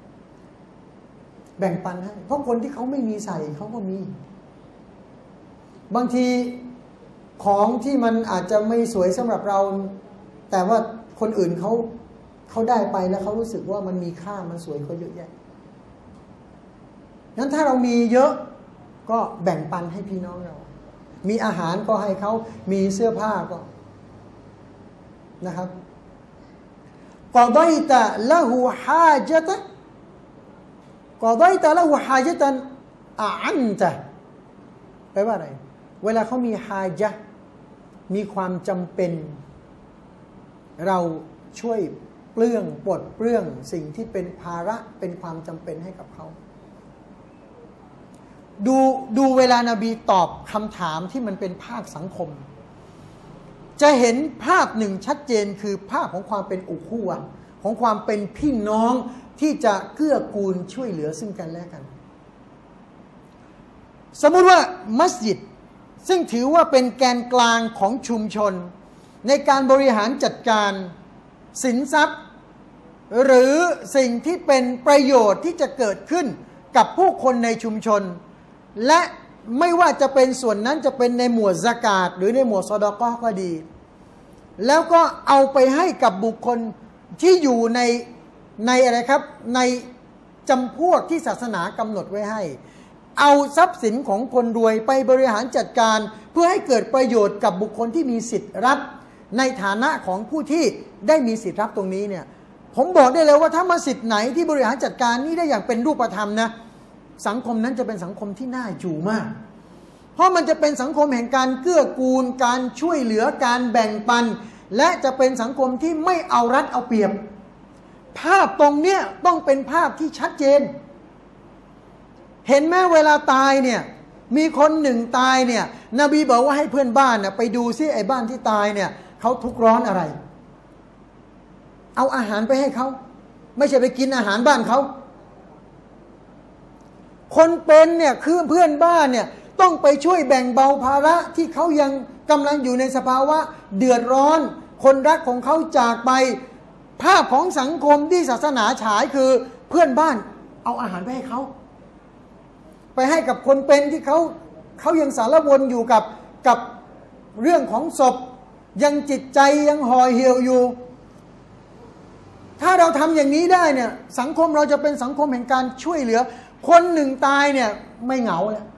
แบ่งปันให้เพราะคนที่เขาไม่มีใส่เขาก็มีบางทีของที่มันอาจจะไม่สวยสำหรับเราแต่ว่าคนอื่นเขาได้ไปแล้วเขารู้สึกว่ามันมีค่ามันสวยเขาเยอะแยะงั้นถ้าเรามีเยอะก็แบ่งปันให้พี่น้องเรามีอาหารก็ให้เขามีเสื้อผ้าก็นะครับกอฎอยตะละหูฮาญะตะกอฎอยตะละหูฮาญะตันอันตะแปลว่าอะไรเวลาเขามีฮาญะมีความจำเป็นเราช่วยปลดเปลื้องสิ่งที่เป็นภาระเป็นความจำเป็นให้กับเขาดูเวลานบีตอบคำถามที่มันเป็นภาคสังคมจะเห็นภาพหนึ่งชัดเจนคือภาพของความเป็นอุคูวะของความเป็นพี่น้องที่จะเกื้อกูลช่วยเหลือซึ่งกันและกันสมมุติว่ามัสยิดซึ่งถือว่าเป็นแกนกลางของชุมชนในการบริหารจัดการสินทรัพย์หรือสิ่งที่เป็นประโยชน์ที่จะเกิดขึ้นกับผู้คนในชุมชนและไม่ว่าจะเป็นส่วนนั้นจะเป็นในหมวดซะกาตหรือในหมวดซอดาเกาะห์ก็ดีแล้วก็เอาไปให้กับบุคคลที่อยู่ในอะไรครับในจำพวกที่ศาสนากำหนดไว้ให้เอาทรัพย์สินของคนรวยไปบริหารจัดการเพื่อให้เกิดประโยชน์กับบุคคลที่มีสิทธิ์รับในฐานะของผู้ที่ได้มีสิทธิ์รับตรงนี้เนี่ยผมบอกได้เลยว่าถ้ามัสยิดไหนที่บริหารจัดการนี้ได้อย่างเป็นรูปธรรมนะสังคมนั้นจะเป็นสังคมที่น่าอยู่มากเพราะมันจะเป็นสังคมแห่งการเกื้อกูลการช่วยเหลือการแบ่งปันและจะเป็นสังคมที่ไม่เอารัดเอาเปรียบภาพตรงเนี้ยต้องเป็นภาพที่ชัดเจนเห็นไหมเวลาตายเนี่ยมีคนหนึ่งตายเนี่ยนบีบอกว่าให้เพื่อนบ้านน่ะไปดูซิไอ้บ้านที่ตายเนี่ยเขาทุกข์ร้อนอะไรเอาอาหารไปให้เขาไม่ใช่ไปกินอาหารบ้านเขาคนเป็นเนี่ยคือเพื่อนบ้านเนี่ยต้องไปช่วยแบ่งเบาภาระที่เขายังกำลังอยู่ในสภาวะเดือดร้อนคนรักของเขาจากไปภาพของสังคมที่ศาสนาฉายคือเพื่อนบ้านเอาอาหารไปให้เขาไปให้กับคนเป็นที่เขายังสารวนอยู่กับเรื่องของศพยังจิตใจยังห่อเหี่ยวอยู่ถ้าเราทำอย่างนี้ได้เนี่ยสังคมเราจะเป็นสังคมแห่งการช่วยเหลือคนหนึ่งตายเนี่ยไม่เหงาแล้ว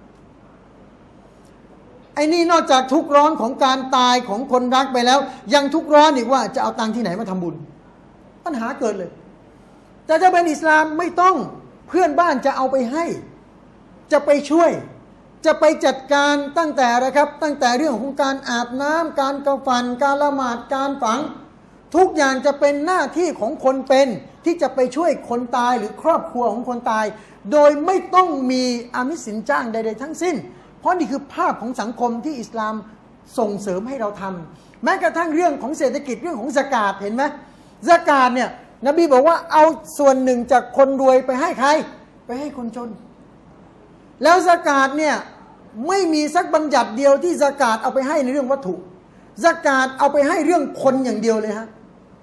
ไอ้นี่นอกจากทุกข์ร้อนของการตายของคนรักไปแล้วยังทุกข์ร้อนอีกว่าจะเอาตังค์ที่ไหนมาทำบุญปัญหาเกิดเลยแต่ถ้าเป็นอิสลามไม่ต้องเพื่อนบ้านจะเอาไปให้จะไปช่วยจะไปจัดการตั้งแต่นะครับตั้งแต่เรื่องของการอาบน้ำการกฟันการละหมาดการฝังทุกอย่างจะเป็นหน้าที่ของคนเป็นที่จะไปช่วยคนตายหรือครอบครัวของคนตายโดยไม่ต้องมีอามิสสินจ้างใดๆทั้งสิ้นเพราะนี่คือภาพของสังคมที่อิสลามส่งเสริมให้เราทำแม้กระทั่งเรื่องของเศรษฐกิจเรื่องของซะกาตเห็นไหมซะกาตเนี่ยนบีบอกว่าเอาส่วนหนึ่งจากคนรวยไปให้ใครไปให้คนจนแล้วซะกาตเนี่ยไม่มีสักบัญญัติเดียวที่ซะกาตเอาไปให้ในเรื่องวัตถุซะกาตเอาไปให้เรื่องคนอย่างเดียวเลยฮะ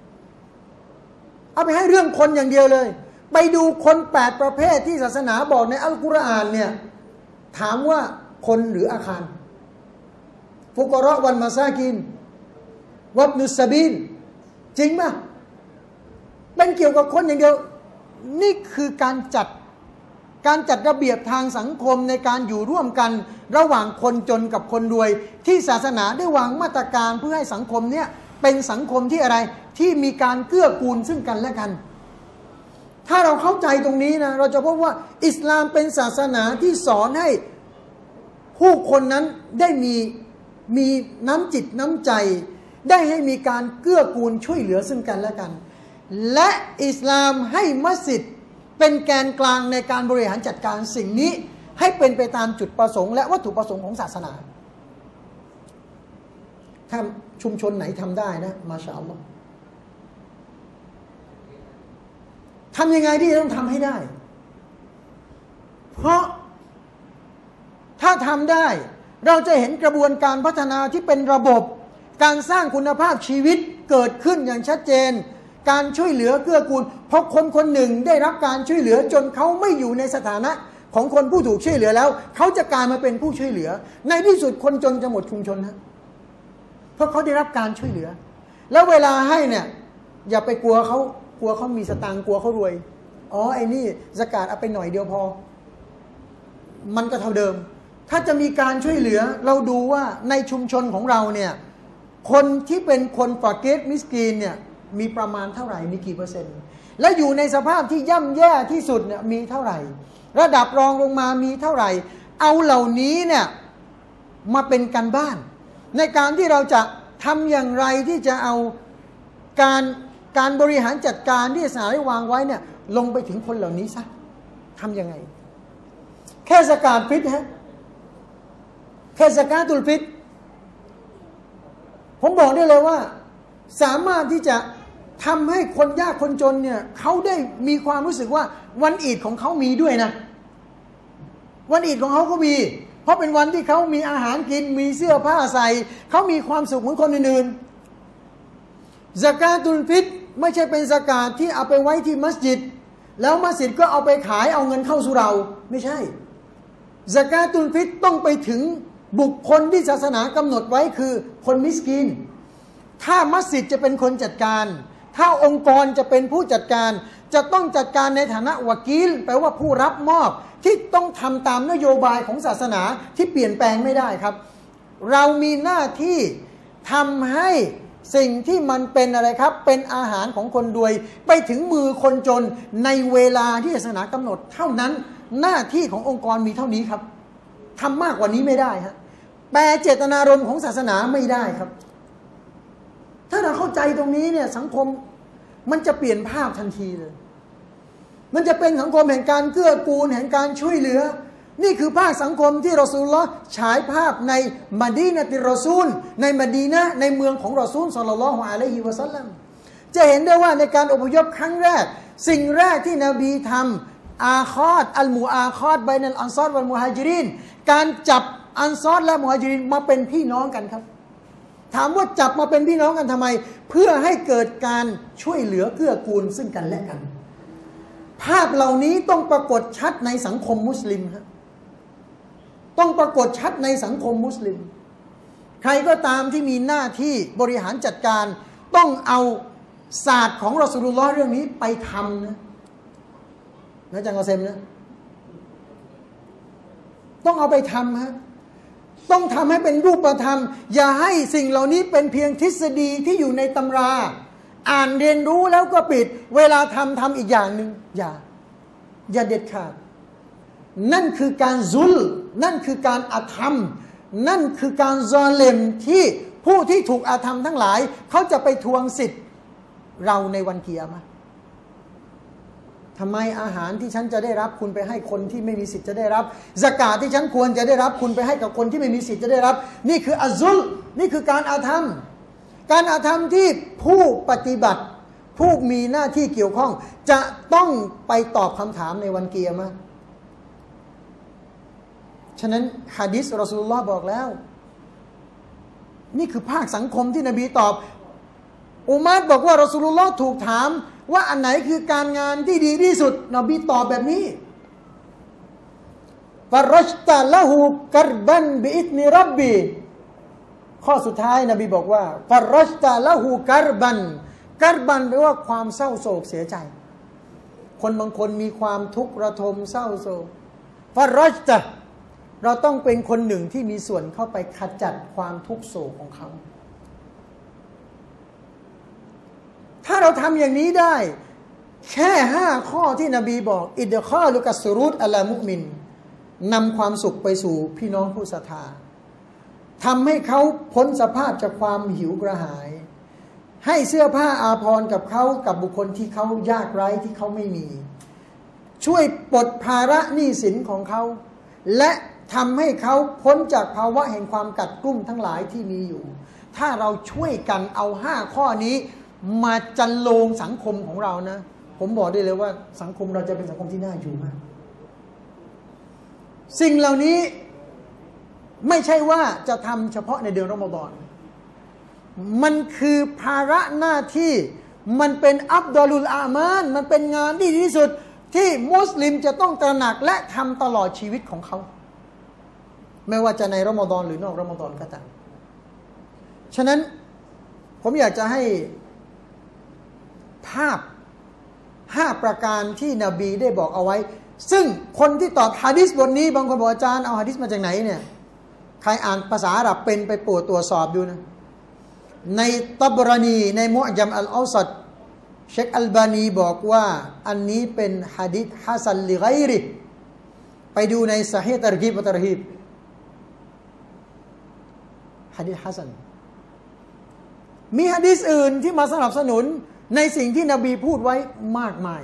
เอาไปให้เรื่องคนอย่างเดียวเลยไปดูคน8ประเภทที่ศาสนาบอกในอัลกุรอานเนี่ยถามว่าคนหรืออาคารฟุกะเราะวันมาซากินวับนุสซาบินจริงป่ะเป็นเกี่ยวกับคนอย่างเดียวนี่คือการจัดระเบียบทางสังคมในการอยู่ร่วมกันระหว่างคนจนกับคนรวยที่ศาสนาได้วางมาตรการเพื่อให้สังคมเนี้ยเป็นสังคมที่อะไรที่มีการเกื้อกูลซึ่งกันและกันถ้าเราเข้าใจตรงนี้นะเราจะพบว่าอิสลามเป็นศาสนาที่สอนให้ผู้คนนั้นได้มีน้ำจิตน้ำใจได้ให้มีการเกื้อกูลช่วยเหลือซึ่งกันและกันและอิสลามให้มัสยิดเป็นแกนกลางในการบริหารจัดการสิ่งนี้ให้เป็นไปตามจุดประสงค์และวัตถุประสงค์ของศาสนาถ้าชุมชนไหนทำได้นะมาชาอัลลอฮ์ทำยังไงที่ต้องทำให้ได้เพราะถ้าทำได้เราจะเห็นกระบวนการพัฒนาที่เป็นระบบการสร้างคุณภาพชีวิตเกิดขึ้นอย่างชัดเจนการช่วยเหลือเกื้อกูลเพราะคนคนหนึ่งได้รับการช่วยเหลือจนเขาไม่อยู่ในสถานะของคนผู้ถูกช่วยเหลือแล้วเขาจะกลายมาเป็นผู้ช่วยเหลือในที่สุดคนจนจะหมดชุมชนนะเพราะเขาได้รับการช่วยเหลือแล้วเวลาให้เนี่ยอย่าไปกลัวเขามีสตางค์กลัวเขารวยอ๋อไอ้นี่ซะกาตเอาไปหน่อยเดียวพอมันก็เท่าเดิมถ้าจะมีการช่วยเหลือเราดูว่าในชุมชนของเราเนี่ยคนที่เป็นคนฟาเกตมิสกีนเนี่ยมีประมาณเท่าไหร่มีกี่เปอร์เซ็นต์และอยู่ในสภาพที่ย่ำแย่ที่สุดเนี่ยมีเท่าไหร่ระดับรองลงมามีเท่าไหร่เอาเหล่านี้เนี่ยมาเป็นการบ้านในการที่เราจะทำอย่างไรที่จะเอาการบริหารจัดการที่ศาสนาได้วางไว้เนี่ยลงไปถึงคนเหล่านี้ซะทำยังไงแค่ซะกาตฟิตฮะแค่ซะกาตุลฟิตผมบอกได้เลยว่าสามารถที่จะทำให้คนยากคนจนเนี่ยเขาได้มีความรู้สึกว่าวันอีดของเขามีด้วยนะวันอีดของเขาก็มีเพราะเป็นวันที่เขามีอาหารกินมีเสื้อผ้าใส่เขามีความสุขเหมือนคนอื่นๆซะกาตุลฟิตรไม่ใช่เป็นซะกาตที่เอาไปไว้ที่มัสยิดแล้วมัสยิดก็เอาไปขายเอาเงินเข้าสู่เราไม่ใช่ซะกาตุลฟิตรต้องไปถึงบุคคลที่ศาสนากำหนดไว้คือคนมิสกินถ้ามัสยิดจะเป็นคนจัดการถ้าองค์กรจะเป็นผู้จัดการจะต้องจัดการในฐานะวากีลแปลว่าผู้รับมอบที่ต้องทำตามนโยบายของศาสนาที่เปลี่ยนแปลงไม่ได้ครับเรามีหน้าที่ทำให้สิ่งที่มันเป็นอะไรครับเป็นอาหารของคนรวยไปถึงมือคนจนในเวลาที่ศาสนากำหนดเท่านั้นหน้าที่ขององค์กรมีเท่านี้ครับทำมากกว่านี้ไม่ได้ฮะแปลเจตนารมณ์ของศาสนาไม่ได้ครับถ้าเราเข้าใจตรงนี้เนี่ยสังคมมันจะเปลี่ยนภาพทันทีเลยมันจะเป็นสังคมแห่งการเกื้อกูลแห่งการช่วยเหลือนี่คือภาพสังคมที่รอซูลุลลอฮ์ฉายภาพในมะดีนะติรอซูลในมะดีนะห์ในเมืองของรอซูลศ็อลลัลลอฮุอะลัยฮิวะซัลลัมจะเห็นได้ว่าในการอพยพครั้งแรกสิ่งแรกที่นบีทำอาคอดอัลมูอาคอดบัยนัลอันซอรวัลมุฮาญิรินการจับอันซอรและมุฮาญิรินมาเป็นพี่น้องกันครับถามว่าจับมาเป็นพี่น้องกันทำไมเพื่อให้เกิดการช่วยเหลือเกื้อกูลซึ่งกันและกันภาพเหล่านี้ต้องปรากฏชัดในสังคมมุสลิมครับต้องปรากฏชัดในสังคมมุสลิมใครก็ตามที่มีหน้าที่บริหารจัดการต้องเอาศาสตร์ของรอซูลุลลอฮ์เรื่องนี้ไปทำนะจังกอเซมนะต้องเอาไปทำฮะต้องทำให้เป็นรูปธรรมอย่าให้สิ่งเหล่านี้เป็นเพียงทฤษฎีที่อยู่ในตำราอ่านเรียนรู้แล้วก็ปิดเวลาทำอีกอย่างหนึ่งอย่าเด็ดขาดนั่นคือการซุลนั่นคือการอาธรรมนั่นคือการซอเลมที่ผู้ที่ถูกอาธรรมทั้งหลายเขาจะไปทวงสิทธิ์เราในวันกิยามะห์ทำไมอาหารที่ฉันจะได้รับคุณไปให้คนที่ไม่มีสิทธิ์จะได้รับซะกาตที่ฉันควรจะได้รับคุณไปให้กับคนที่ไม่มีสิทธิ์จะได้รับนี่คืออัซซุลนี่คือการอาธรรมการอาธรรมที่ผู้ปฏิบัติผู้มีหน้าที่เกี่ยวข้องจะต้องไปตอบคำถามในวันกิยามะห์ฉะนั้นหะดีษรอซูลุลลอฮ์บอกแล้วนี่คือภาคสังคมที่นบีตอบอุมัรบอกว่ารอซูลุลลอฮ์ถูกถามว่าอันไหนคือการงานที่ดีที่สุดนบีตอบแบบนี้ฟะรัชตะละหูกัรบันบิอิซนิร็อบบีข้อสุดท้ายนบีบอกว่าฟะรัชตะละหูกัรบันแปลว่าความเศร้าโศกเสียใจคนบางคนมีความทุกข์ระทมเศร้าโศกฟะรัชตะเราต้องเป็นคนหนึ่งที่มีส่วนเข้าไปขจัดความทุกข์โศกของเขาถ้าเราทำอย่างนี้ได้แค่5ข้อที่นบีบอกอิดคอลุกัสรุดอัลลมุมินนำความสุขไปสู่พี่น้องผู้ศรัทธาทำให้เขาพ้นสภาพจากความหิวกระหายให้เสื้อผ้าอาภรณ์กับเขากับบุคคลที่เขายากไร้ที่เขาไม่มีช่วยปลดภาระหนี้สินของเขาและทำให้เขาพ้นจากภาวะแห่งความกัดกลุ้มทั้งหลายที่มีอยู่ถ้าเราช่วยกันเอา5ข้อนี้มาจันโลงสังคมของเรานะผมบอกได้เลยว่าสังคมเราจะเป็นสังคมที่น่าอยู่มากสิ่งเหล่านี้ไม่ใช่ว่าจะทำเฉพาะในเดือนรอมฎอนมันคือภาระหน้าที่มันเป็นอัฟฎอลุลอามาลมันเป็นงานที่ดีที่สุดที่มุสลิมจะต้องตระหนักและทำตลอดชีวิตของเขาไม่ว่าจะในรอมฎอนหรือนอกรอมฎอนก็ตามฉะนั้นผมอยากจะให้ภาพ5ประการที่นบีได้บอกเอาไว้ซึ่งคนที่ตอบหะดีษบทนี้บางคนบอกอาจารย์เอาหะดีษมาจากไหนเนี่ยใครอ่านภาษาอาหรับเป็นไปโปรดตรวจสอบดูนะในตับรานีในมุอ์ญัมอัลออซัดเชคอัลบานีบอกว่าอันนี้เป็นหะดีษฮะซันลิกัยริไปดูในซะฮีฮ์ตัรกีบวะตัรฮีบหะดีษฮะซันมีหะดีษอื่นที่มาสนับสนุนในสิ่งที่นบีพูดไว้มากมาย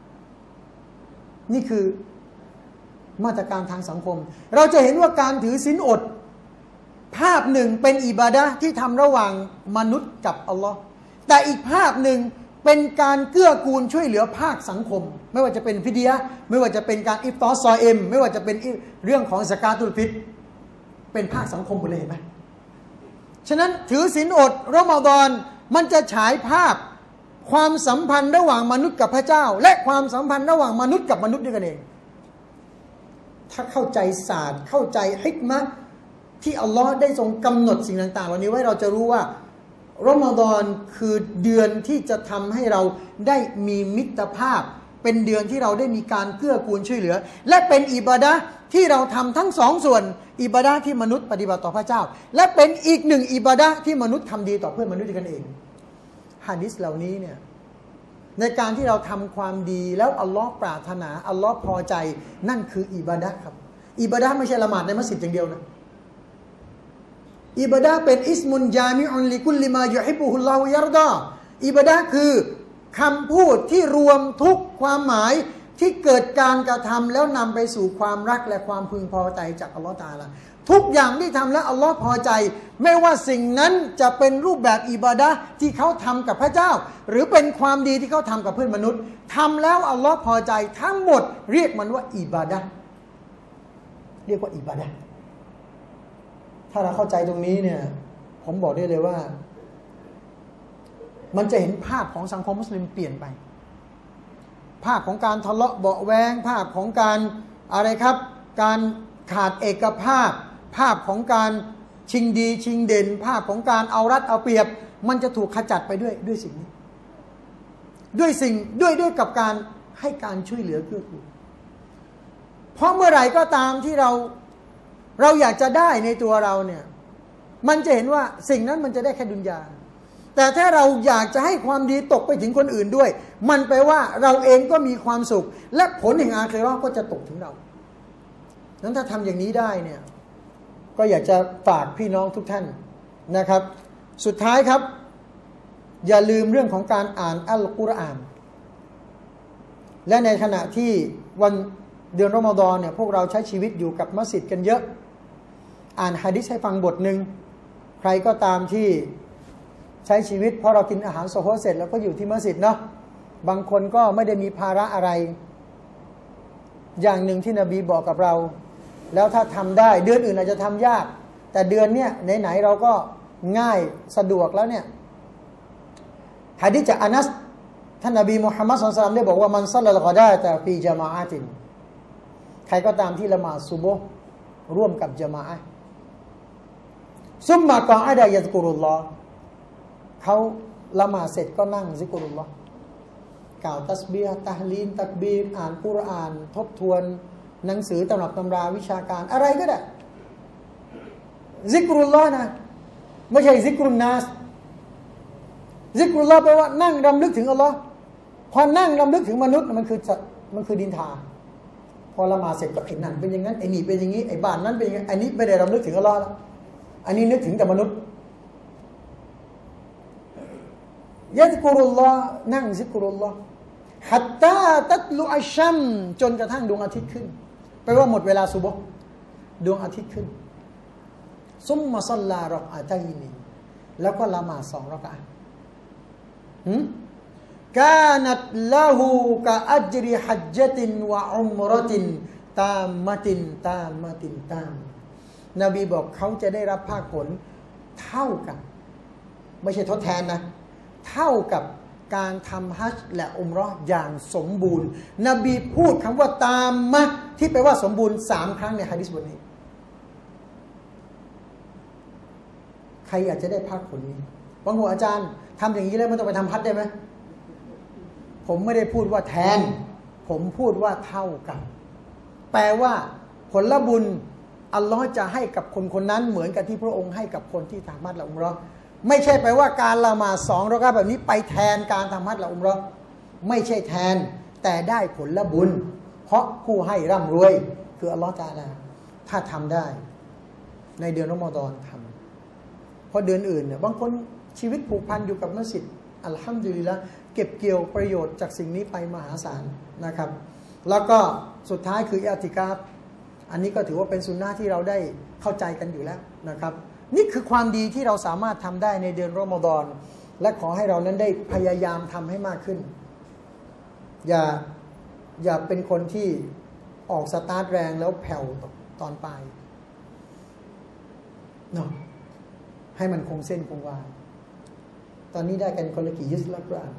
นี่คือมาตรการทางสังคมเราจะเห็นว่าการถือศีลอดภาพหนึ่งเป็นอิบาดะห์ที่ทำระหว่างมนุษย์กับอัลลอฮ์แต่อีกภาพหนึ่งเป็นการเกื้อกูลช่วยเหลือภาคสังคมไม่ว่าจะเป็นฟิดยะห์ไม่ว่าจะเป็นการอิฟตอร์ซอเอ็มไม่ว่าจะเป็นเรื่องของซะกาตุลฟิตรเป็นภาคสังคมหมดเลยเห็นไหมฉะนั้นถือศีลอดรอมฎอนมันจะฉายภาพความสัมพันธ์ระหว่างมนุษย์กับพระเจ้าและความสัมพันธ์ระหว่างมนุษย์กับมนุษย์ด้วยกันเองถ้าเข้าใจศาสตร์เข้าใจฮิกมะห์ที่อัลลอฮ์ได้ทรงกำหนดสิ่งต่างๆเหล่านี้ไว้เราจะรู้ว่ารอมฎอนคือเดือนที่จะทำให้เราได้มีมิตรภาพเป็นเดือนที่เราได้มีการเกื้อกูลช่วยเหลือและเป็นอิบาดะห์ที่เราทำทั้งสองส่วนอิบาดะห์ที่มนุษย์ปฏิบัติต่อพระเจ้าและเป็นอีกหนึ่งอิบาดะห์ที่มนุษย์ทำดีต่อเพื่อนมนุษย์ด้วยกันเองหะดีษเหล่านี้เนี่ยในการที่เราทำความดีแล้วอัลลอฮ์ปรารถนาอัลลอฮ์พอใจนั่นคืออิบาดะห์ครับอิบาดะห์ไม่ใช่ละหมาดในมัสยิดอย่างเดียวนะอิบาดะห์เป็นอิสมุนญามิอุนลิกุลลิมายุฮิบบุฮุลลอฮุยัรฎออิบาดะห์คือคำพูดที่รวมทุกความหมายที่เกิดการกระทำแล้วนำไปสู่ความรักและความพึงพอใจจากอัลลอฮฺตะอาลาทุกอย่างที่ทำแล้วอัลลอฮฺพอใจไม่ว่าสิ่งนั้นจะเป็นรูปแบบอิบาดะห์ที่เขาทำกับพระเจ้าหรือเป็นความดีที่เขาทำกับเพื่อนมนุษย์ทำแล้วอัลลอฮฺพอใจทั้งหมดเรียกมันว่าอิบาดะห์เรียกว่าอิบาดะห์ถ้าเราเข้าใจตรงนี้เนี่ยผมบอกได้เลยว่ามันจะเห็นภาพของสังคมมุสลิมเปลี่ยนไปภาพของการทะเลาะเบาะแว้งภาพของการอะไรครับการขาดเอกภาพภาพของการชิงดีชิงเด่นภาพของการเอารัดเอาเปรียบมันจะถูกขจัดไปด้วยสิ่งนี้ด้วยกับการให้การช่วยเหลือเกื้อกูลเพราะเมื่อไหร่ก็ตามที่เราอยากจะได้ในตัวเราเนี่ยมันจะเห็นว่าสิ่งนั้นมันจะได้แค่ดุนยาแต่ถ้าเราอยากจะให้ความดีตกไปถึงคนอื่นด้วยมันแปลว่าเราเองก็มีความสุขและผลแห่งอาคิเราะห์ก็จะตกถึงเรานั้นถ้าทำอย่างนี้ได้เนี่ยก็อยากจะฝากพี่น้องทุกท่านนะครับสุดท้ายครับอย่าลืมเรื่องของการอ่านอัลกุรอานและในขณะที่วันเดือนรอมฎอนเนี่ยพวกเราใช้ชีวิตอยู่กับมัสยิดกันเยอะอ่านหะดีษให้ฟังบทหนึ่งใครก็ตามที่ใช้ชีวิตเพราะเรากินอาหารโซโฮเสร็จแล้วก็อยู่ที่มัสยิดเนาะบางคนก็ไม่ได้มีภาระอะไรอย่างหนึ่งที่นบีบอกกับเราแล้วถ้าทำได้เดือนอื่นอาจจะทำยากแต่เดือนเนี้ยไหนๆเราก็ง่ายสะดวกแล้วเนี่ยหะดีษจากอานัสท่านนบีมุฮัมมัดศ็อลลัลลอฮุอะลัยฮิวะซัลลัมได้บอกว่ามันศ็อลลัลกอฎาตะฟีญะมาอะตินใครก็ตามที่ละหมาดซุบฮ์ร่วมกับญะมาอะห์ซุมมะกออะดะยัซกุรุลลอฮ์เขาละหมาดเสร็จก็นั่งซิกรุลลอฮ์กล่าวตัสบีฮ์ตะฮลีลตักบีรอ่านกุรอานทบทวนหนังสือตำรับตำราวิชาการอะไรก็ได้ซิกรุลลอฮ์นะไม่ใช่ซิกรุนนาสซิกรุลลอฮ์แปลว่านั่งรำลึกถึงอัลลอฮ์พอนั่งรำลึกถึงมนุษย์มันคือดินทาพอละหมาดเสร็จก็ไอ้นั่นเป็นอย่างนั้นไอ้นี่เป็นอย่างนี้ไอ้บ้านนั้นเป็นอย่างนี้อันนี้ไม่ได้รำลึกถึงอัลลอฮ์แล้วอันนี้นึกถึงแต่มนุษย์ยัซกุรุลลอฮ์นั่งซิกรุลลอฮ์ฮัตตาตัตลุอัชชัมจนกระทั่งดวงอาทิตย์ขึ้นแปลว่าหมดเวลาซุบฮ์ดวงอาทิตย์ขึ้นซุมมาศ็อลลารอกอะตัยนีแล้วก็ละหมาด2รอกะอะห์กานัตละฮูกะอัจริฮัจญะตินวะอุมเราะตินตามมะตินตามนบีบอกเขาจะได้รับภาคผลเท่ากับไม่ใช่ทดแทนนะเท่ากับการทำฮัจญ์และอุมเราะห์อย่างสมบูรณ์นบีพูดคำว่าตามมะที่แปลว่าสมบูรณ์3ครั้งในหะดีษบทนี้ใครอยากจะได้ภาคผลนี้บางหัวอาจารย์ทำอย่างนี้แล้วมันต้องไปทำฮัจญ์ได้ไหมผมไม่ได้พูดว่าแทนผมพูดว่าเท่ากับแปลว่าผลบุญอัลลอฮ์จะให้กับคนคนนั้นเหมือนกับที่พระองค์ให้กับคนที่ทำฮัจญ์และอุมเราะห์ไม่ใช่แปลว่าการละหมาด2รอกะอะห์แบบนี้ไปแทนการทำฮัจญ์และอุมเราะห์ไม่ใช่แทนแต่ได้ผลบุญเพราะผู้ให้ร่ำรวยคืออัลลอฮ์ตะอาลาถ้าทำได้ในเดือนรอมฎอนทำเพราะเดือนอื่นเนี่ยบางคนชีวิตผูกพันอยู่กับมัสยิดอัลฮัมดุลิลละห์เก็บเกี่ยวประโยชน์จากสิ่งนี้ไปมหาศาลนะครับแล้วก็สุดท้ายคืออิอ์ติกาฟอันนี้ก็ถือว่าเป็นสุนนะที่เราได้เข้าใจกันอยู่แล้วนะครับนี่คือความดีที่เราสามารถทำได้ในเดือนรอมฎอนและขอให้เรานั้นได้พยายามทำให้มากขึ้นอย่าเป็นคนที่ออกสตาร์ทแรงแล้วแผ่วตอนปลายเนาะให้มันคงเส้นคงวาตอนนี้ได้กันคนละกี่ยุสแล้วกัน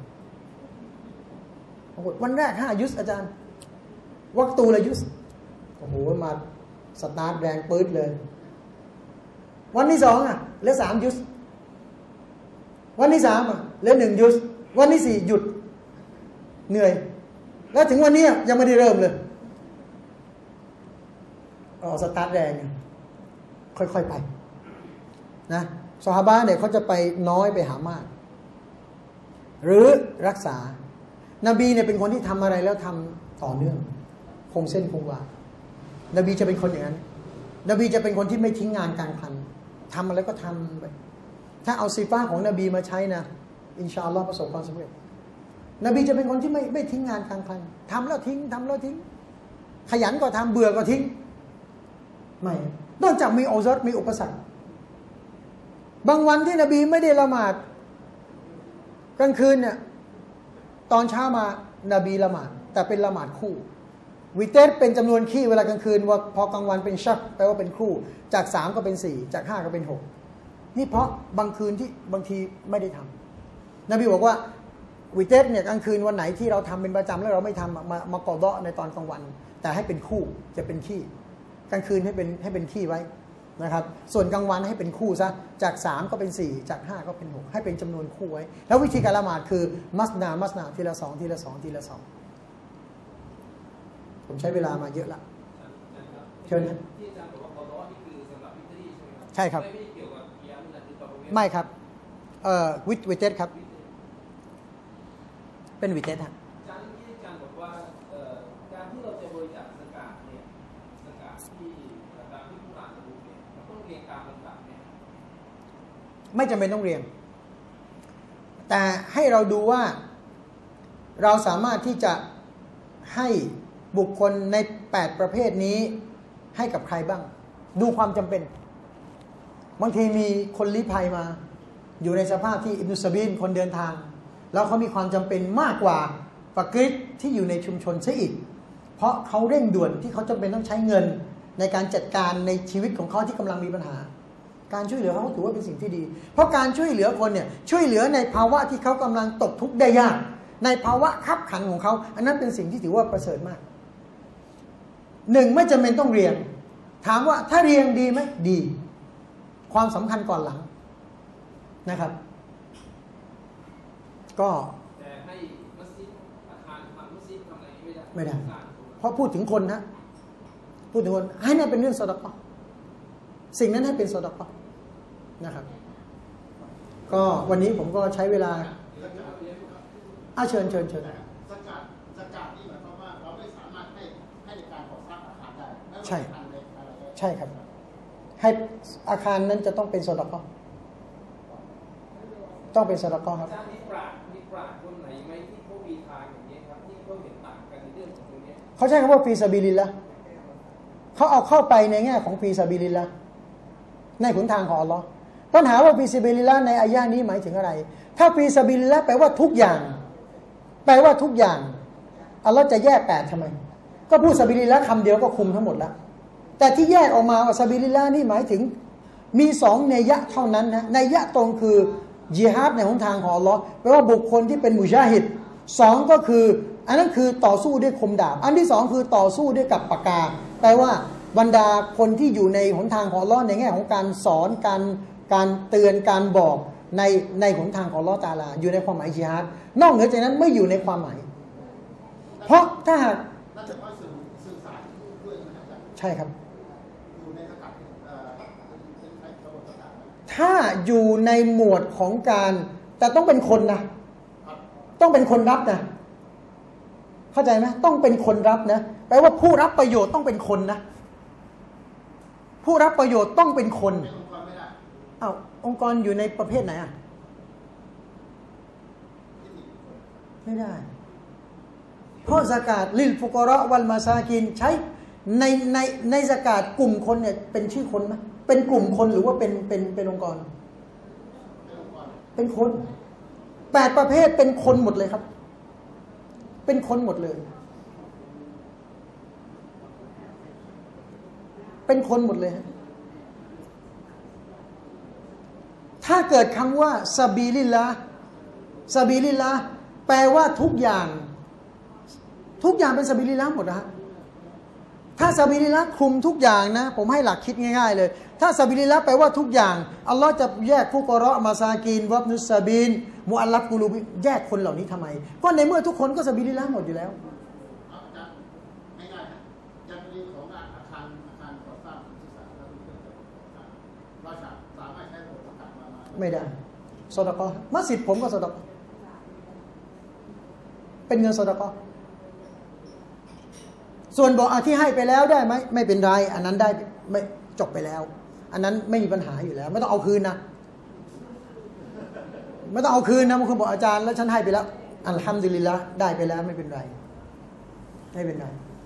วันแรก5 ยุสอาจารย์วักตูละยุสโอ้โหมาสตาร์ทแรงปื๊ดเลยวันที่2อ่ะเหลือ3 ยุสวันที่3อ่ะเหลือ1 ยุสวันที่4หยุดเหนื่อยแล้วถึงวันนี้ยังไม่ได้เริ่มเลยสตาร์ทแรงค่อยๆไปนะซอฮาบะห์เนี่ยเขาจะไปน้อยไปหามากหรือรักษานบีเนี่ยเป็นคนที่ทำอะไรแล้วทำต่อเนื่องคงเส้นคงวานบีจะเป็นคนอย่างนั้นนบีจะเป็นคนที่ไม่ทิ้งงานกลางคันทำอะไรก็ทำไปถ้าเอาซีฟ้าของนบีมาใช้นะอินชาอัลลอฮ์ประสบความสำเร็จนบีจะเป็นคนที่ไม่ทิ้งงานกลางคันทำแล้วทิ้งทำแล้วทิ้งขยันก็ทำเบื่อก็ทิ้งไม่นอกจากมีอุซัรมีอุปสรรคบางวันที่นบีไม่ได้ละหมาดกลางคืนเนี่ยตอนเช้ามานบีละหมาดแต่เป็นละหมาดคู่วิเตสเป็นจำนวนขี้เวลากลางคืนว่าพอกลางวันเป็นชักแปลว่าเป็นคู่จาก3ก็เป็น4จาก5ก็เป็น6นี่เพราะบางคืนที่บางทีไม่ได้ทำนบีบอกว่าวิเตสเนี่ยกลางคืนวันไหนที่เราทำเป็นประจำแล้วเราไม่ทำมากอฎอในตอนกลางวันแต่ให้เป็นคู่จะเป็นขี้กลางคืนให้เป็นขี้ไว้นะครับส่วนกลางวันให้เป็นคู่ซะจาก3ก็เป็น4จาก5ก็เป็น6ให้เป็นจำนวนคู่ไว้แล้ววิธีการละหมาดคือมัสนาทีละ2ทีละ2ทีละ2ผมใช้เวลามาเยอะละเชิญนะที่อาจารย์บอกว่ากอฎอนี่คือสำหรับวิตรีใช่ไหมครับใช่ครับไม่เกี่ยวกับกิยามุลไลล์ต่อไปไม่ครับวิเตสครับเป็นวิเตสฮะอาจารย์ที่อาจารย์บอกว่าการที่เราจะบริจาคซะกาตเนี่ยซะกาตที่ตามที่ผู้อ่านระบุเนี่ยมันต้องเรียงตามลำดับเนี่ยไม่จำเป็นต้องเรียงแต่ให้เราดูว่าเราสามารถที่จะให้บุคคลใน8ประเภทนี้ให้กับใครบ้างดูความจำเป็นบางทีมีคนลี้ภัยมาอยู่ในสภาพที่อิบนุซะบีลคนเดินทางแล้วเขามีความจำเป็นมากกว่าฟะกีรที่อยู่ในชุมชนซะอีกเพราะเขาเร่งด่วนที่เขาจำเป็นต้องใช้เงินในการจัดการในชีวิตของเขาที่กำลังมีปัญหาการช่วยเหลือเขาถือว่าเป็นสิ่งที่ดีเพราะการช่วยเหลือคนเนี่ยช่วยเหลือในภาวะที่เขากำลังตกทุกข์ได้ยากในภาวะคับขันของเขาอันนั้นเป็นสิ่งที่ถือว่าประเสริฐมาก1ไม่จำเป็นต้องเรียงถามว่าถ้าเรียงดีไหมดีความสำคัญก่อนหลังนะครับก็แต่ให้มัสยิดอาคารมัสยิดทำอะไรไม่ได้เพราะพูดถึงคนนะพูดถึงคนให้นั่นเป็นเรื่องซอดาเกาะห์สิ่งนั้นให้เป็นซอดาเกาะห์นะครับก็วันนี้ผมก็ใช้เวลาเชิญใช่ครับให้อาคารนั้นจะต้องเป็นซอดาเกาะห์ต้องเป็นซอดาเกาะห์ครับมีปราชญ์คนไหนไหมที่เขามีทางอย่างนี้ครับที่เขาเห็นต่างกันในเรื่องของตรงนี้เขาใช้คำว่าฟีซาบิลิลละห์เขาเอาเข้าไปในแง่ของฟีซาบิลิลละห์ในหนทางของอัลลอฮ์ปัญหาว่าฟีซาบิลิลละห์ในอายะนี้หมายถึงอะไรถ้าฟีซาบิลิลละห์แปลว่าทุกอย่างอัลลอฮ์จะแยก8ทำไมก็พูดซาบิลิลละห์คำเดียวก็คุมทั้งหมดแล้วแต่ที่แยกออกมาว่าซาบิลิลละห์นี่หมายถึงมี2นัยยะเท่านั้นนะนัยยะตรงคือญิฮาดในหนทางของอัลลอฮ์แปลว่าบุคคลที่เป็นมุญาฮิด2ก็คืออันนั้นคือต่อสู้ด้วยคมดาบอันที่2คือต่อสู้ด้วยกับปากกาแปลว่าบรรดาคนที่อยู่ในหนทางของอัลลอฮ์ในแง่ของการสอนการเตือนการบอกในหนทางของอัลลอฮ์ตะอาลาอยู่ในความหมายญิฮาดนอกเหนือจากนั้นไม่อยู่ในความหมายเพราะถ้าใช่ครับถ้าอยู่ในหมวดของการแต่ต้องเป็นคนนะต้องเป็นคนรับนะเข้าใจไหมต้องเป็นคนรับนะแปลว่าผู้รับประโยชน์ต้องเป็นคนนะผู้รับประโยชน์ต้องเป็นคนอ้าวองค์กรอยู่ในประเภทไหนอ่ะไม่ได้เพราะซะกาตลิลฟุกะเราะวัลมาซากินใช้ในซะกาตกลุ่มคนเนี่ยเป็นชื่อคนไหมเป็นกลุ่มคนหรือว่าเป็นองค์กรเป็นคน 8 ประเภทเป็นคนหมดเลยครับ เป็นคนหมดเลย เป็นคนหมดเลย ถ้าเกิดคำว่าซาบีลิลละซาบีลิลละแปลว่าทุกอย่างเป็นซาบีลิลละหมดนะถ้าซาบิลิลละคลุมทุกอย่างนะผมให้หลักคิดง่ายๆเลยถ้าซาบิลิลละแปลว่าทุกอย่างอัลลอฮ์จะแยกผู้กอเราะห์มาซากีนวับนุสซาบีนมุอัลลัฟกูลูบิแยกคนเหล่านี้ทำไมก็ในเมื่อทุกคนก็ซาบิลิลละหมดอยู่แล้วง่ายๆจะมีของอาคารก่อสร้างที่สาธารณะเราสามารถใช้ผลประกาศมาไม่ได้ซอดะกอฮ์มัสยิดผมก็ซอดะกอฮ์เป็นเงินซอดะกอฮ์ส่วนบอกที่ให้ไปแล้วได้ไหมไม่เป็นไรอันนั้นได้ไม่จบไปแล้วอันนั้นไม่มีปัญหาอยู่แล้วไม่ต้องเอาคืนนะไม่ต้องเอาคืนนะบางคนบอกอาจารย์แล้วฉันให้ไปแล้วอัลฮัมดุลิลละห์ได้ไปแล้วไม่เป็นไรไม่เป็นไร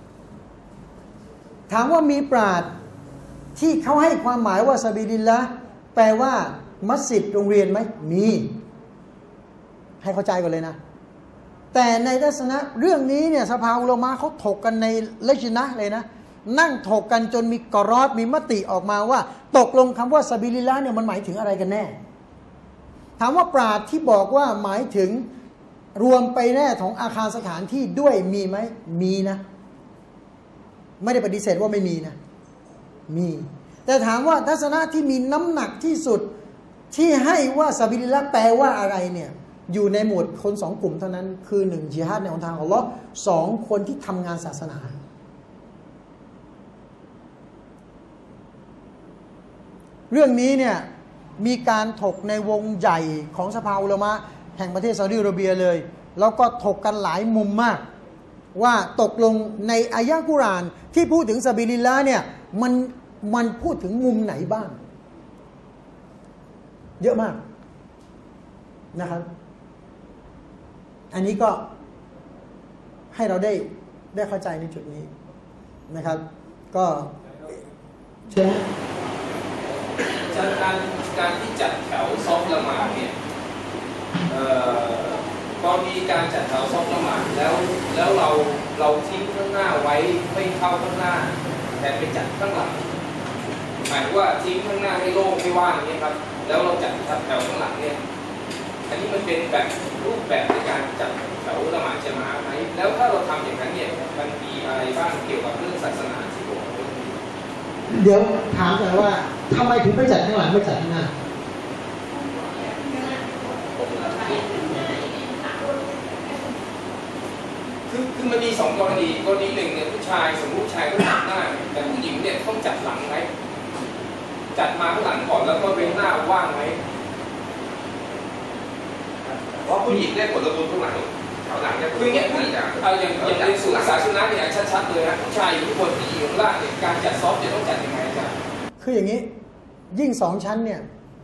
ถามว่ามีปราชญ์ที่เขาให้ความหมายว่าซาบิลิลละห์แปลว่ามัสยิดโรงเรียนไหมมีให้เข้าใจก่อนเลยนะแต่ในทัศนะเรื่องนี้เนี่ยสภาอุลามะเขาถกกันในเลจินะเลยนะนั่งถกกันจนมีกอรอดมีมติออกมาว่าตกลงคำว่าซาบิลิลละห์เนี่ยมันหมายถึงอะไรกันแน่ถามว่าปราชญ์ที่บอกว่าหมายถึงรวมไปแน่ของอาคารสถานที่ด้วยมีไหมมีนะไม่ได้ปฏิเสธว่าไม่มีนะมีแต่ถามว่าทัศนะที่มีน้ำหนักที่สุดที่ให้ว่าซาบิลิลละห์แปลว่าอะไรเนี่ยอยู่ในหมวดคนสองกลุ่มเท่านั้นคือ1ญิฮาดในหนทางของอัลเลาะห์2คนที่ทำงานศาสนาเรื่องนี้เนี่ยมีการถกในวงใหญ่ของสภาอุลามะแห่งประเทศซาอุดิอาระเบียเลยแล้วก็ถกกันหลายมุมมากว่าตกลงในอายะห์กุรอานที่พูดถึงซาบิลิลละห์เนี่ยมันพูดถึงมุมไหนบ้างเยอะมากนะครับอันนี้ก็ให้เราได้เข้าใจในจุดนี้นะครับก็เชิญการที่จัดแถวซอฟละหมาดเนี่ยพอมีการจัดแถวซอฟละหมาดแล้วเราทิ้งข้างหน้าไว้ไม่เข้าข้างหน้าแต่ไปจัดข้างหลังหมายว่าทิ้งข้างหน้าให้โล่งให้ว่างนี่ครับแล้วเราจัดแถวข้างหลังเนี่ยอันนี้มันเป็นแบบรูปแบบในการจัดแถวละหมาดจะมาไหมแล้วถ้าเราทำอย่างนั้นเนี่ยมันมีอะไรบ้างเกี่ยวกับเรื่องศาสนาที่ผมเดี๋ยวถามกันว่าทำไมถึงไม่จัดข้างหลังไม่จัดข้างหน้าคือมันมี2 กรณีหนึ่งเนี่ยผู้ชายสมมติผู้ชายก็จัดหน้าแต่ผู้หญิงเนี่ยต้องจัดหลังไหมจัดมาข้างหลังก่อนแล้วก็เว้นหน้าว่างไหมเพราะผู้หญิงได้ผลบุญข้างหลังแถวหลังเนี่ยคืออย่างในสุนศาสนาเนี่ยชัดๆเลยนะผู้ชายอยู่ข้างบนผู้หญิงอยู่ข้างล่างเนี่ยการจัดซอฟจะต้องจัดยังไงจ๊ะคืออย่างนี้ยิ่ง2 ชั้นเนี่ย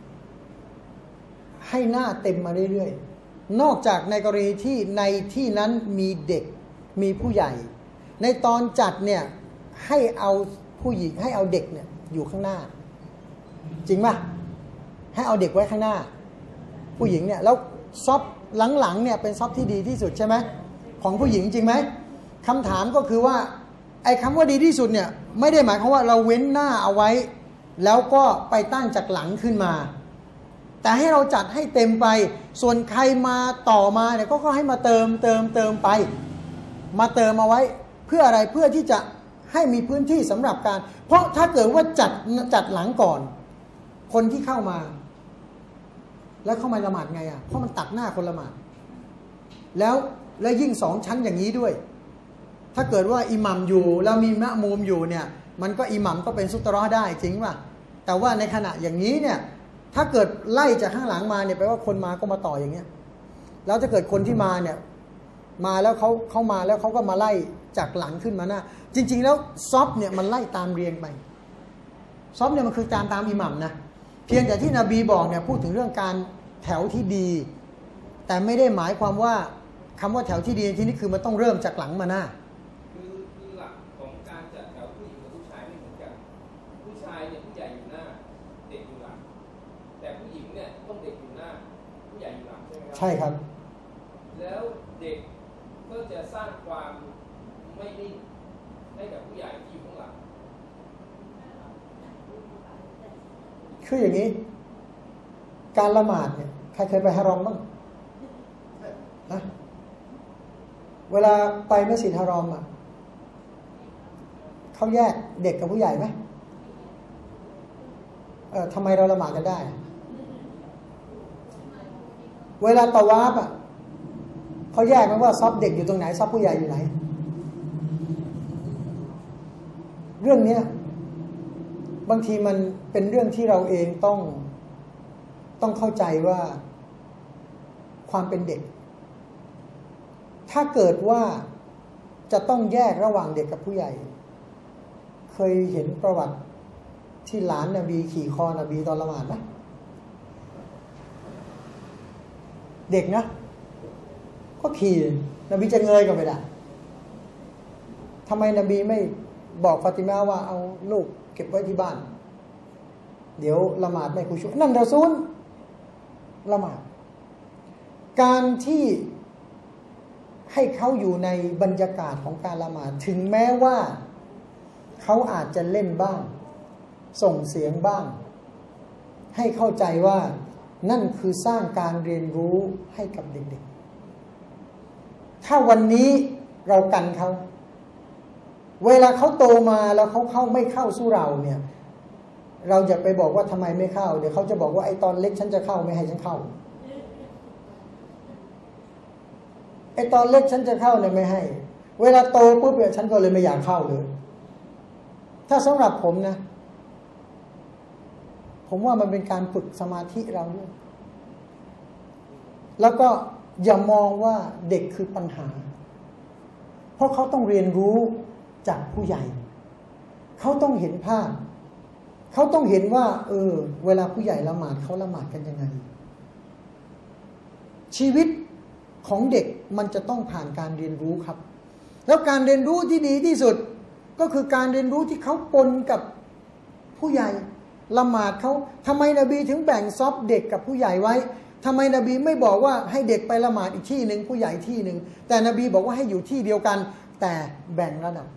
ให้หน้าเต็มมาเรื่อยๆนอกจากในกรณีที่ในที่นั้นมีเด็กมีผู้ใหญ่ในตอนจัดเนี่ยให้เอาผู้หญิงให้เอาเด็กเนี่ยอยู่ข้างหน้าจริงป่ะให้เอาเด็กไว้ข้างหน้าผู้หญิงเนี่ยแล้วซอฟหลังๆเนี่ยเป็นซอฟที่ดีที่สุดใช่ไหมของผู้หญิงจริงไหมคำถามก็คือว่าไอ้คำว่าดีที่สุดเนี่ยไม่ได้หมายความว่าเราเว้นหน้าเอาไว้แล้วก็ไปตั้งจากหลังขึ้นมาแต่ให้เราจัดให้เต็มไปส่วนใครมาต่อมาเนี่ยก็ให้มาเติมไปมาเติมเอาไว้เพื่ออะไรเพื่อที่จะให้มีพื้นที่สำหรับการเพราะถ้าเกิดว่าจัดหลังก่อนคนที่เข้ามาแล้วเข้ามาละหมาดไงอ่ะเพราะมันตัดหน้าคนละหมาดแล้วยิ่ง2 ชั้นอย่างนี้ด้วยถ้าเกิดว่าอิหมัมอยู่แล้วมีมะมูมอยู่เนี่ยมันก็อิหมัมก็เป็นซุตเราะห์ได้จริงป่ะแต่ว่าในขณะอย่างนี้เนี่ยถ้าเกิดไล่จากข้างหลังมาเนี่ยแปลว่าคนมาก็มาต่ออย่างเงี้ยแล้วถ้าเกิดคนที่มาเนี่ยมาแล้วเขามาแล้วเขาก็มาไล่จากหลังขึ้นมาหน้าจริงๆแล้วซอฟเนี่ยมันไล่ตามเรียงไปซอฟเนี่ยมันคือการตามอิหมัมนะเพียงแต่ที่นบีบอกเนี่ยพูดถึงเรื่องการแถวที่ดีแต่ไม่ได้หมายความว่าคำว่าแถวที่ดีที่นี่คือมันต้องเริ่มจากหลังมาหน้าคือหลักของการจัดแถวผู้หญิงกับผู้ชายไม่เหมือนกันผู้ชายเนี่ยผู้ใหญ่อยู่หน้าเด็กอยู่หลังแต่ผู้หญิงเนี่ยต้องเด็กอยู่หน้าผู้ใหญ่อยู่หลังใช่ไหมครับใช่ครับแล้วเด็กก็จะสร้างความไม่นิ่งให้กับผู้ใหญ่ที่อยู่ข้างหลังคืออย่างนี้การละหมาดเนี่ยใครเคยไปฮารอมบ้างนะเวลาไปมัสยิดฮารอมเขาแยกเด็กกับผู้ใหญ่ไหมทำไมเราละหมาดกันได้เวลาตะวาฟเขาแยกไหมว่าซับเด็กอยู่ตรงไหนซับผู้ใหญ่อยู่ไหนเรื่องนี้บางทีมันเป็นเรื่องที่เราเองต้องเข้าใจว่าความเป็นเด็กถ้าเกิดว่าจะต้องแยกระหว่างเด็กกับผู้ใหญ่เคยเห็นประวัติที่หลานนบีขี่คอนบีตอนละหมาดไหมเด็กนะก็ขี่นบีจะเงยก็ไม่ได้ทำไมนบีไม่บอกฟาติมาว่าเอาลูกเก็บไว้ที่บ้านเดี๋ยวละหมาดไม่คุยช่วยนั่นรอซูลละหมาดการที่ให้เขาอยู่ในบรรยากาศของการละหมาดถึงแม้ว่าเขาอาจจะเล่นบ้างส่งเสียงบ้างให้เข้าใจว่านั่นคือสร้างการเรียนรู้ให้กับเด็กๆถ้าวันนี้เรากันเขาเวลาเขาโตมาแล้วเขาไม่เข้าสู้เราเนี่ยเราอย่าไปบอกว่าทำไมไม่เข้าเดี๋ยวเขาจะบอกว่าไอ้ตอนเล็กฉันจะเข้าไม่ให้ฉันเข้าไอ้ตอนเล็กฉันจะเข้าเนี่ยไม่ให้เวลาโตปุ๊บเนี่ยฉันก็เลยไม่อยากเข้าเลยถ้าสำหรับผมนะผมว่ามันเป็นการฝึกสมาธิเราด้วยแล้วก็อย่ามองว่าเด็กคือปัญหาเพราะเขาต้องเรียนรู้จากผู้ใหญ่เขาต้องเห็นภาพเขาต้องเห็นว่าเวลาผู้ใหญ่ละหมาดเขาละหมาดกันยังไงชีวิตของเด็กมันจะต้องผ่านการเรียนรู้ครับแล้วการเรียนรู้ที่ดีที่สุดก็คือการเรียนรู้ที่เขาปนกับผู้ใหญ่ละหมาดเขาทำไมนบีถึงแบ่งซอฟเด็กกับผู้ใหญ่ไว้ทำไมนบีไม่บอกว่าให้เด็กไปละหมาดอีกที่หนึ่งผู้ใหญ่ที่หนึ่งแต่นบีบอกว่าให้อยู่ที่เดียวกันแต่แบ่งระดับ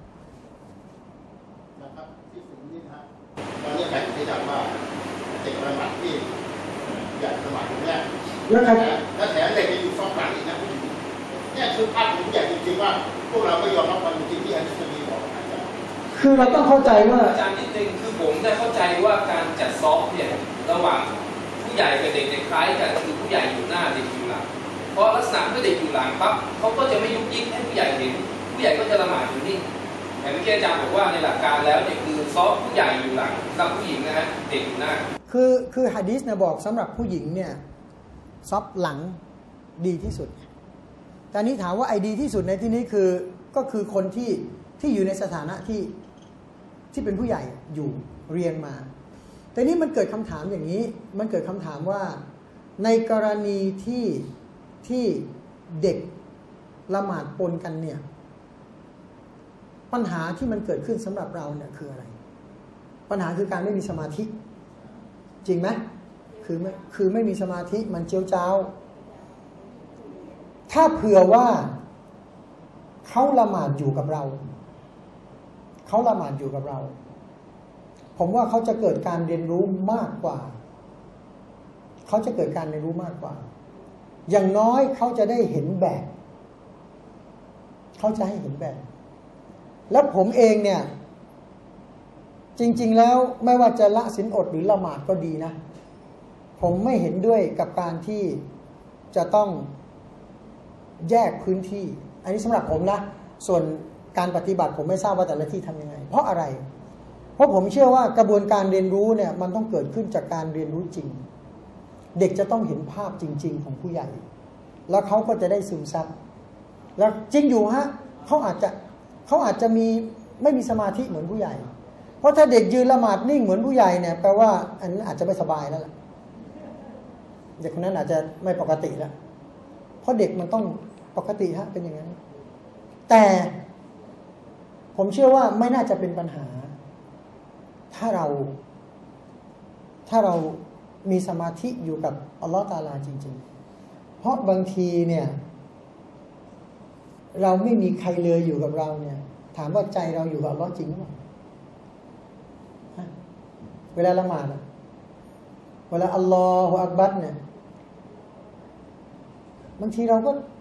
นะครับที่สิ่งนี้นะตอนนี้แบ่งที่ดับว่าเด็กละหมาดที่ใหญ่ละหมาดตรงนี้แล้วแถมเด็กจะอยู่ซอฟหลังอีกนะเนี่ยคือภาพของผู้ใหญ่จริงๆว่าพวกเราไม่ยอมรับความจริงที่อันนี้มีบอกคือเราต้องเข้าใจว่าอาจารย์นิดนึงคือผมได้เข้าใจว่าการจัดซอฟเนี่ยระหว่างผู้ใหญ่กับเด็กคล้ายกันคือผู้ใหญ่อยู่หน้าเด็กอยู่หลังเพราะลักษณะเมื่อเด็กอยู่หลังปั๊บเขาก็จะไม่ยุกยิกให้ผู้ใหญ่เห็นผู้ใหญ่ก็จะละหมาดอยู่นี่แต่เมื่อกี้อาจารย์บอกว่าในหลักการแล้วเนี่ยคือซอฟผู้ใหญ่อยู่หลังสำหรับผู้หญิงนะฮะเด็กอยู่หน้าคือหะดีษเนี่ยบอกสำหรับผู้หญิงเนี่ยซอฟหลังดีที่สุดแต่นี้ถามว่าไอดีที่สุดในที่นี้ก็คือคนที่อยู่ในสถานะที่เป็นผู้ใหญ่อยู่เรียนมาแต่นี้มันเกิดคำถามอย่างนี้มันเกิดคำถามว่าในกรณีที่เด็กละหมาดปนกันเนี่ยปัญหาที่มันเกิดขึ้นสำหรับเราเนี่ยคืออะไรปัญหาคือการไม่มีสมาธิจริงไหมคือไม่มีสมาธิมันเจียวจ้าวถ้าเผื่อว่าเขาละหมาดอยู่กับเราเขาละหมาดอยู่กับเราผมว่าเขาจะเกิดการเรียนรู้มากกว่าเขาจะเกิดการเรียนรู้มากกว่าอย่างน้อยเขาจะได้เห็นแบบเขาจะให้เห็นแบบแล้วผมเองเนี่ยจริงๆแล้วไม่ว่าจะละศีลอดหรือละหมาดก็ดีนะผมไม่เห็นด้วยกับการที่จะต้องแยกพื้นที่อันนี้สำหรับผมนะส่วนการปฏิบัติผมไม่ทราบว่าแต่ละที่ทำยังไงเพราะอะไรเพราะผมเชื่อว่ากระบวนการเรียนรู้เนี่ยมันต้องเกิดขึ้นจากการเรียนรู้จริงเด็กจะต้องเห็นภาพจริงๆของผู้ใหญ่แล้วเขาก็จะได้ซึมซับแล้วจริงอยู่ฮะเขาอาจจะไม่มีสมาธิเหมือนผู้ใหญ่เพราะถ้าเด็กยืนละหมาดนิ่งเหมือนผู้ใหญ่เนี่ยแปลว่าอันนั้นอาจจะไม่สบายแล้วล่ะเด็กคนนั้นอาจจะไม่ปกติแล้วเพราะเด็กมันต้องปกติฮะเป็นอย่างนั้นแต่ผมเชื่อว่าไม่น่าจะเป็นปัญหาถ้าเรามีสมาธิอยู่กับอัลลอฮฺตะอาลาจริงๆเพราะบางทีเนี่ยเราไม่มีใครเลยอยู่กับเราเนี่ยถามว่าใจเราอยู่กับอัลเลาะห์จริงหรือเปล่าเวลาละหมาดเวลาอัลลอฮฺอักบัรเนี่ยบางทีเรา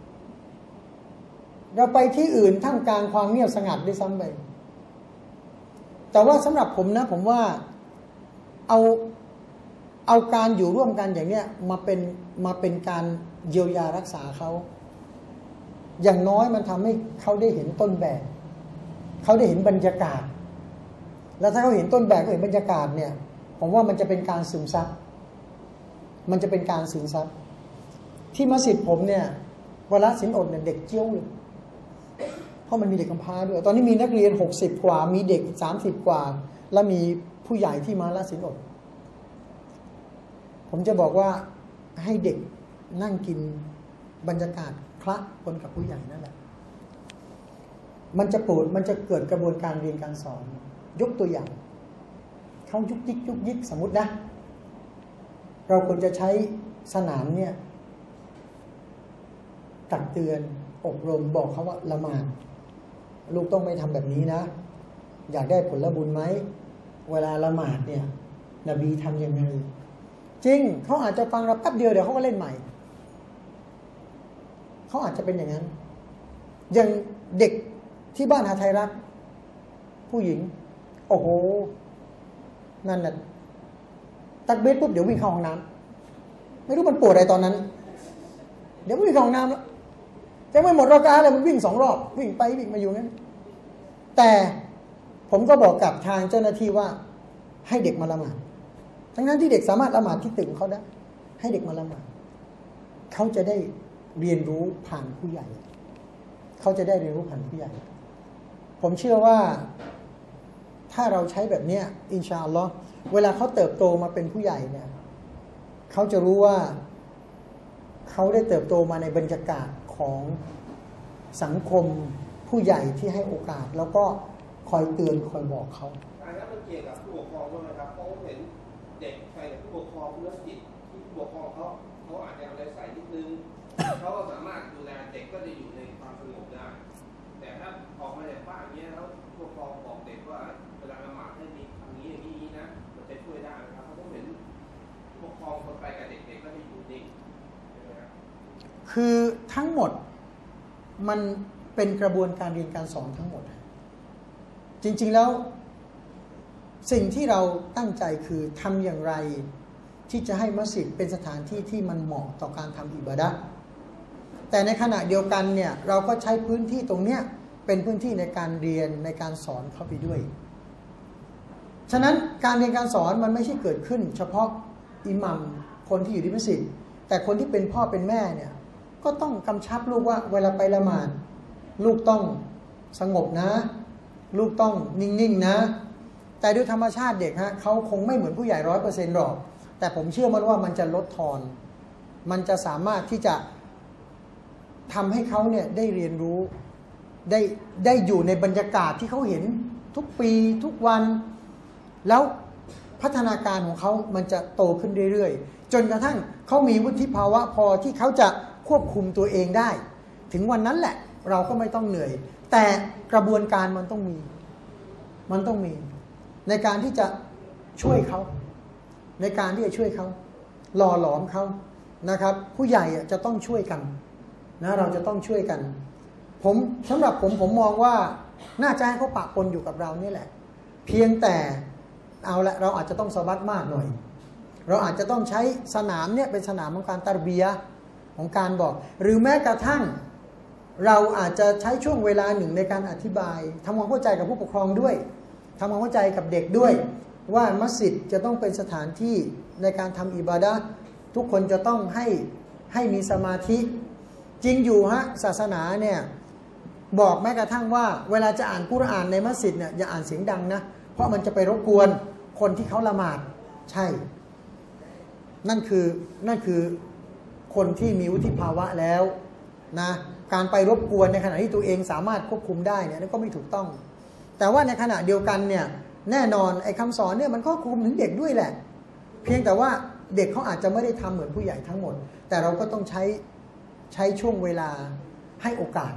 ไปที่อื่นท่ามกลางความเงียบสงัดด้วยซ้ำไปแต่ว่าสำหรับผมนะผมว่าเอาการอยู่ร่วมกันอย่างเนี้ยมาเป็นการเยียวยารักษาเขาอย่างน้อยมันทำให้เขาได้เห็นต้นแบบเขาได้เห็นบรรยากาศแล้วถ้าเขาเห็นต้นแบบเขาเห็นบรรยากาศเนี่ยผมว่ามันจะเป็นการซึมซับมันจะเป็นการซึมซับที่มัสยิดผมเนี่ยเวลาศีลอดเนี่ยเด็กเจี้ยวเลยเพราะมันมีเด็กกำพร้าด้วยตอนนี้มีนักเรียน60กว่ามีเด็ก30กว่าแล้วมีผู้ใหญ่ที่มาละศีลอดผมจะบอกว่าให้เด็กนั่งกินบรรยากาศคละปนกับผู้ใหญ่นั่นแหละมันจะเกิดกระบวนการเรียนการสอนยกตัวอย่างเขายุกยิกสมมตินะเราควรจะใช้สนามเนี่ยตักเตือนอบรมบอกเขาว่าละหมาดลูกต้องไม่ทำแบบนี้นะอยากได้ผลบุญไหมเวลาละหมาดเนี่ยนบีทำยังไงจริงเขาอาจจะฟังเราแป๊บเดียวเดี๋ยวเขาก็เล่นใหม่เขาอาจจะเป็นอย่างนั้นอย่างเด็กที่บ้านหาไทยรักผู้หญิงโอ้โหนั่นน่ะตักเบสปุ๊บเดี๋ยววิ่งเข้าห้องน้ำไม่รู้มันปวดอะไรตอนนั้นเดี๋ยววิ่งเข้าห้องน้ำแล้วจะไม่หมดรอกาเลยมันวิ่ง2 รอบวิ่งไปวิ่งมาอยู่งั้นแต่ผมก็บอกกับทางเจ้าหน้าที่ว่าให้เด็กมาละหมาดทั้งนั้นที่เด็กสามารถละหมาดที่ตึกเขาได้ให้เด็กมาละหมาดเขาจะได้เรียนรู้ผ่านผู้ใหญ่เขาจะได้เรียนรู้ผ่านผู้ใหญ่ผมเชื่อว่าถ้าเราใช้แบบนี้อินชาอัลลอฮ์เวลาเขาเติบโตมาเป็นผู้ใหญ่เนี่ยเขาจะรู้ว่าเขาได้เติบโตมาในบรรยากาศของสังคมผู้ใหญ่ที่ให้โอกาสแล้วก็คอยเตือนคอยบอกเขาอันนั้นมันเกี่ยวกับผู้ปกครองด้วยนะครับเพราะเห็นเด็กไปกับผู้ปกครองมัสยิดที่ผู้ปกครองเขาอาจจะอะไรใส่นิดนึงเขาก็สามารถดูแลเด็กก็จะอยู่ในความสงบได้แต่ถ้าออกมาจากบ้านเนี้ยแล้วผู้ปกครองบอกเด็กว่าเวลาละหมาดให้มีทำนี้อย่างนี้นะมันจะช่วยได้นะครับเพราะผมเห็นผู้ปกครองคนไปกับเด็กๆก็จะอยู่นิ่งคือทั้งหมดมันเป็นกระบวนการเรียนการสอนทั้งหมดจริงๆแล้วสิ่งที่เราตั้งใจคือทำอย่างไรที่จะให้มัสยิดเป็นสถานที่ที่มันเหมาะต่อการทำอิบาดะห์แต่ในขณะเดียวกันเนี่ยเราก็ใช้พื้นที่ตรงเนี้ยเป็นพื้นที่ในการเรียนในการสอนเข้าไปด้วยฉะนั้นการเรียนการสอนมันไม่ใช่เกิดขึ้นเฉพาะอิหมัมคนที่อยู่ที่มัสยิดแต่คนที่เป็นพ่อเป็นแม่เนี่ยก็ต้องกำชับลูกว่าเวลาไปละหมาดลูกต้องสงบนะลูกต้องนิ่งๆนะแต่ด้วยธรรมชาติเด็กฮะเขาคงไม่เหมือนผู้ใหญ่ 100% หรอกแต่ผมเชื่อมันว่ามันจะลดทอนมันจะสามารถที่จะทำให้เขาเนี่ยได้เรียนรู้ได้อยู่ในบรรยากาศที่เขาเห็นทุกปีทุกวันแล้วพัฒนาการของเขามันจะโตขึ้นเรื่อยๆจนกระทั่งเขามีวุฒิภาวะพอที่เขาจะควบคุมตัวเองได้ถึงวันนั้นแหละเราก็ไม่ต้องเหนื่อยแต่กระบวนการมันต้องมีในการที่จะช่วยเขาในการที่จะช่วยเขาหล่อหลอมเขานะครับผู้ใหญ่จะต้องช่วยกันนะเราจะต้องช่วยกันสำหรับผมมองว่าน่าจะให้เขาปะปนอยู่กับเรานี่แหละเพียงแต่เอาละเราอาจจะต้องสบัดมากหน่อยเราอาจจะต้องใช้สนามเนี่ยเป็นสนามของการตะเบียของการบอกหรือแม้กระทั่งเราอาจจะใช้ช่วงเวลาหนึ่งในการอธิบายทำความเข้าใจกับผู้ปกครองด้วยทำความเข้าใจกับเด็กด้วยว่ามัสยิดจะต้องเป็นสถานที่ในการทำอิบาดะห์ทุกคนจะต้องให้มีสมาธิจริงอยู่ฮะศาสนาเนี่ยบอกแม้กระทั่งว่าเวลาจะอ่านกุรอานในมัสยิดเนี่ยอย่าอ่านเสียงดังนะเพราะมันจะไปรบกวนคนที่เขาละหมาดใช่นั่นคือคนที่มีวุฒิภาวะแล้วนะการไปรบกวนในขณะที่ตัวเองสามารถควบคุมได้เนี่ยนั่นก็ไม่ถูกต้องแต่ว่าในขณะเดียวกันเนี่ยแน่นอนไอ้คำสอนเนี่ยมันก็คุมถึงเด็กด้วยแหละเพียงแต่ว่าเด็กเขาอาจจะไม่ได้ทำเหมือนผู้ใหญ่ทั้งหมดแต่เราก็ต้องใช้ช่วงเวลาให้โอกาส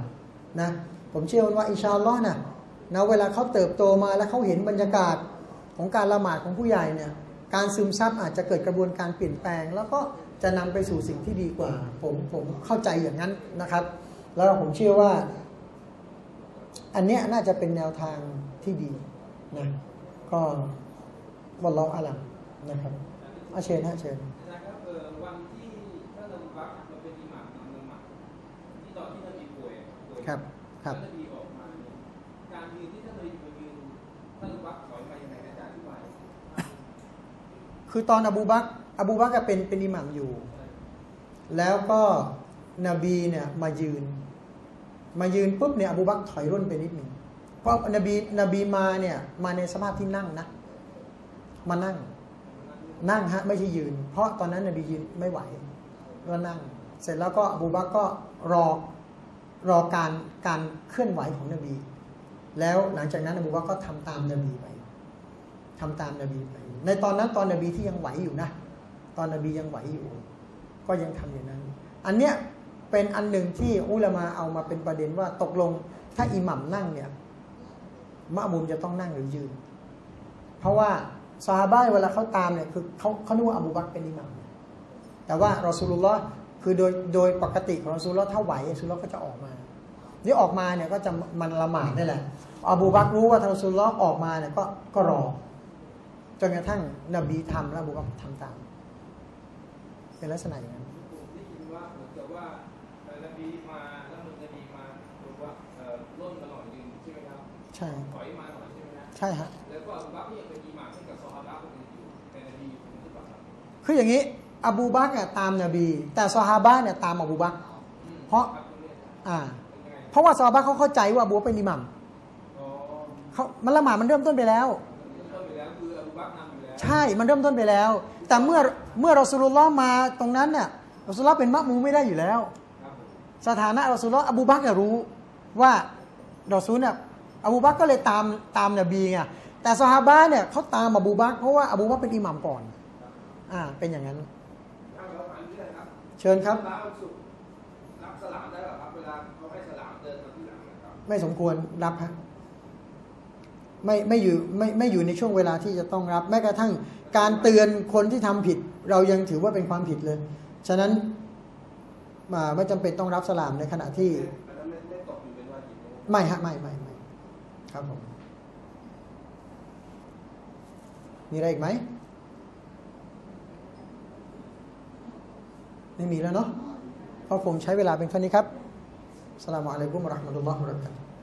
นะผมเชื่อว่าอินชาอัลลอฮ์นะเวลาเขาเติบโตมาแล้วเขาเห็นบรรยากาศของการละหมาดของผู้ใหญ่เนี่ยการซึมซับอาจจะเกิดกระบวนการเปลี่ยนแปลงแล้วก็จะนำไปสู่สิ่งที่ดีกว่าผมเข้าใจอย่างนั้นนะครับแล้วผมเชื่อว่าอันเนี้ยน่าจะเป็นแนวทางที่ดีนะก็วัลลอฮุอาลัมนะครับเชิญเชิญนะครับวันที่ท่านนบีบักมาเป็นอิหม่ามนำละหมาดที่ตอนที่นบีป่วยครับท่านนบีออกมาการยืนที่ท่านนบีมายืนท่านนบีบักถอยมาอย่างไรอาจารย์อธิบายคือตอนอบูบักรเป็นอิหม่ามอยู่แล้วก็นบีเนี่ยมายืนปุ๊บเนี่ยอบูบักรถอยร่นไปนิดหนึ่งเพราะนบีมาเนี่ยมาในสภาพที่นั่งนะมานั่งฮะไม่ใช่ยืนเพราะตอนนั้นนบียืนไม่ไหวก็นั่งเสร็จแล้วก็อบูบักรก็รอการเคลื่อนไหวของนบีแล้วหลังจากนั้นอบูบักรก็ทำตามนบีไปในตอนนั้นตอนนบีที่ยังไหวอยู่นะตอนนบียังไหวอยู่ก็ยังทำอย่างนั้นอันเนี้ยเป็นอันหนึ่งที่อุลามะเอามาเป็นประเด็นว่าตกลงถ้าอิหมัมนั่งเนี่ยมะมุมจะต้องนั่งหรือยืนเพราะว่าซอฮาบะห์เวลาเขาตามเนี่ยคือเขานึกว่าอบูบักรเป็นอิหมัมแต่ว่ารอซูลุลลอฮ์คือโดยปกติของรอซูลุลลอฮ์ถ้าไหวรอซูลุลลอฮ์ก็จะออกมาที่ออกมาเนี่ยก็จะมันละหมาดนี่แหละอบูบักรรู้ว่ารอซูลุลลอฮ์ออกมาเนี่ยก็รอจนกระทั่งนบีทำแล้วอบูบักรทำตามเป็นลักษณะอย่างนั้นได้ยินว่าเหมือนกับว่านบีมาแล้วนบีมาบอกว่าร่นมาหน่อยนึงใช่ไหมครับใช่ถอยมาหน่อยใช่ไหมครับใช่ฮะแล้วก็อบูบักรยังเป็นอิหม่ามให้กับซอฮาบะห์คนอื่นอยู่แต่นบีอยู่หรือเปล่าคืออย่างนี้อบูบักรตามนบีแต่ซอฮาบะห์เนี่ยตามอบูบักรเพราะว่าซอฮาบะห์เขาเข้าใจว่าอบูบักรเป็นอิหมัมมันละหมาดมันเริ่มต้นไปแล้วใช่มันเริ่มต้นไปแล้วแต่เมื่อรอซูลุลลอฮ์มาตรงนั้นเนี่ยรอซูลุลลอฮ์เป็นมะมูไม่ได้อยู่แล้วสถานะรอซูลุลลอฮ์อบูบักรรู้ว่ารอซูลเนี่ยอบูบักรก็เลยตามนบีไงแต่ซอฮาบะห์เนี่ยเขาตามอบูบักรเพราะว่าอบูบักรเป็นอิหมัมก่อนเป็นอย่างนั้นเชิญครับรับสลามได้หรอครับเวลาเขาให้สลามเดินมาที่หลังนะครับไม่สมควรรับฮะไม่อยู่ในช่วงเวลาที่จะต้องรับแม้กระทั่งการเตือนคนที่ทำผิดเรายังถือว่าเป็นความผิดเลยฉะนั้นไม่จำเป็นต้องรับสลามในขณะที่ไม่ฮะไม่ครับผมมีอะไรอีกไหมไม่มีแล้วเนาะก็คงใช้เวลาเป็นเท่านี้ครับอัสสลามุอะลัยกุมวะเราะห์มะตุลลอฮิวะบะเราะกาตุฮ์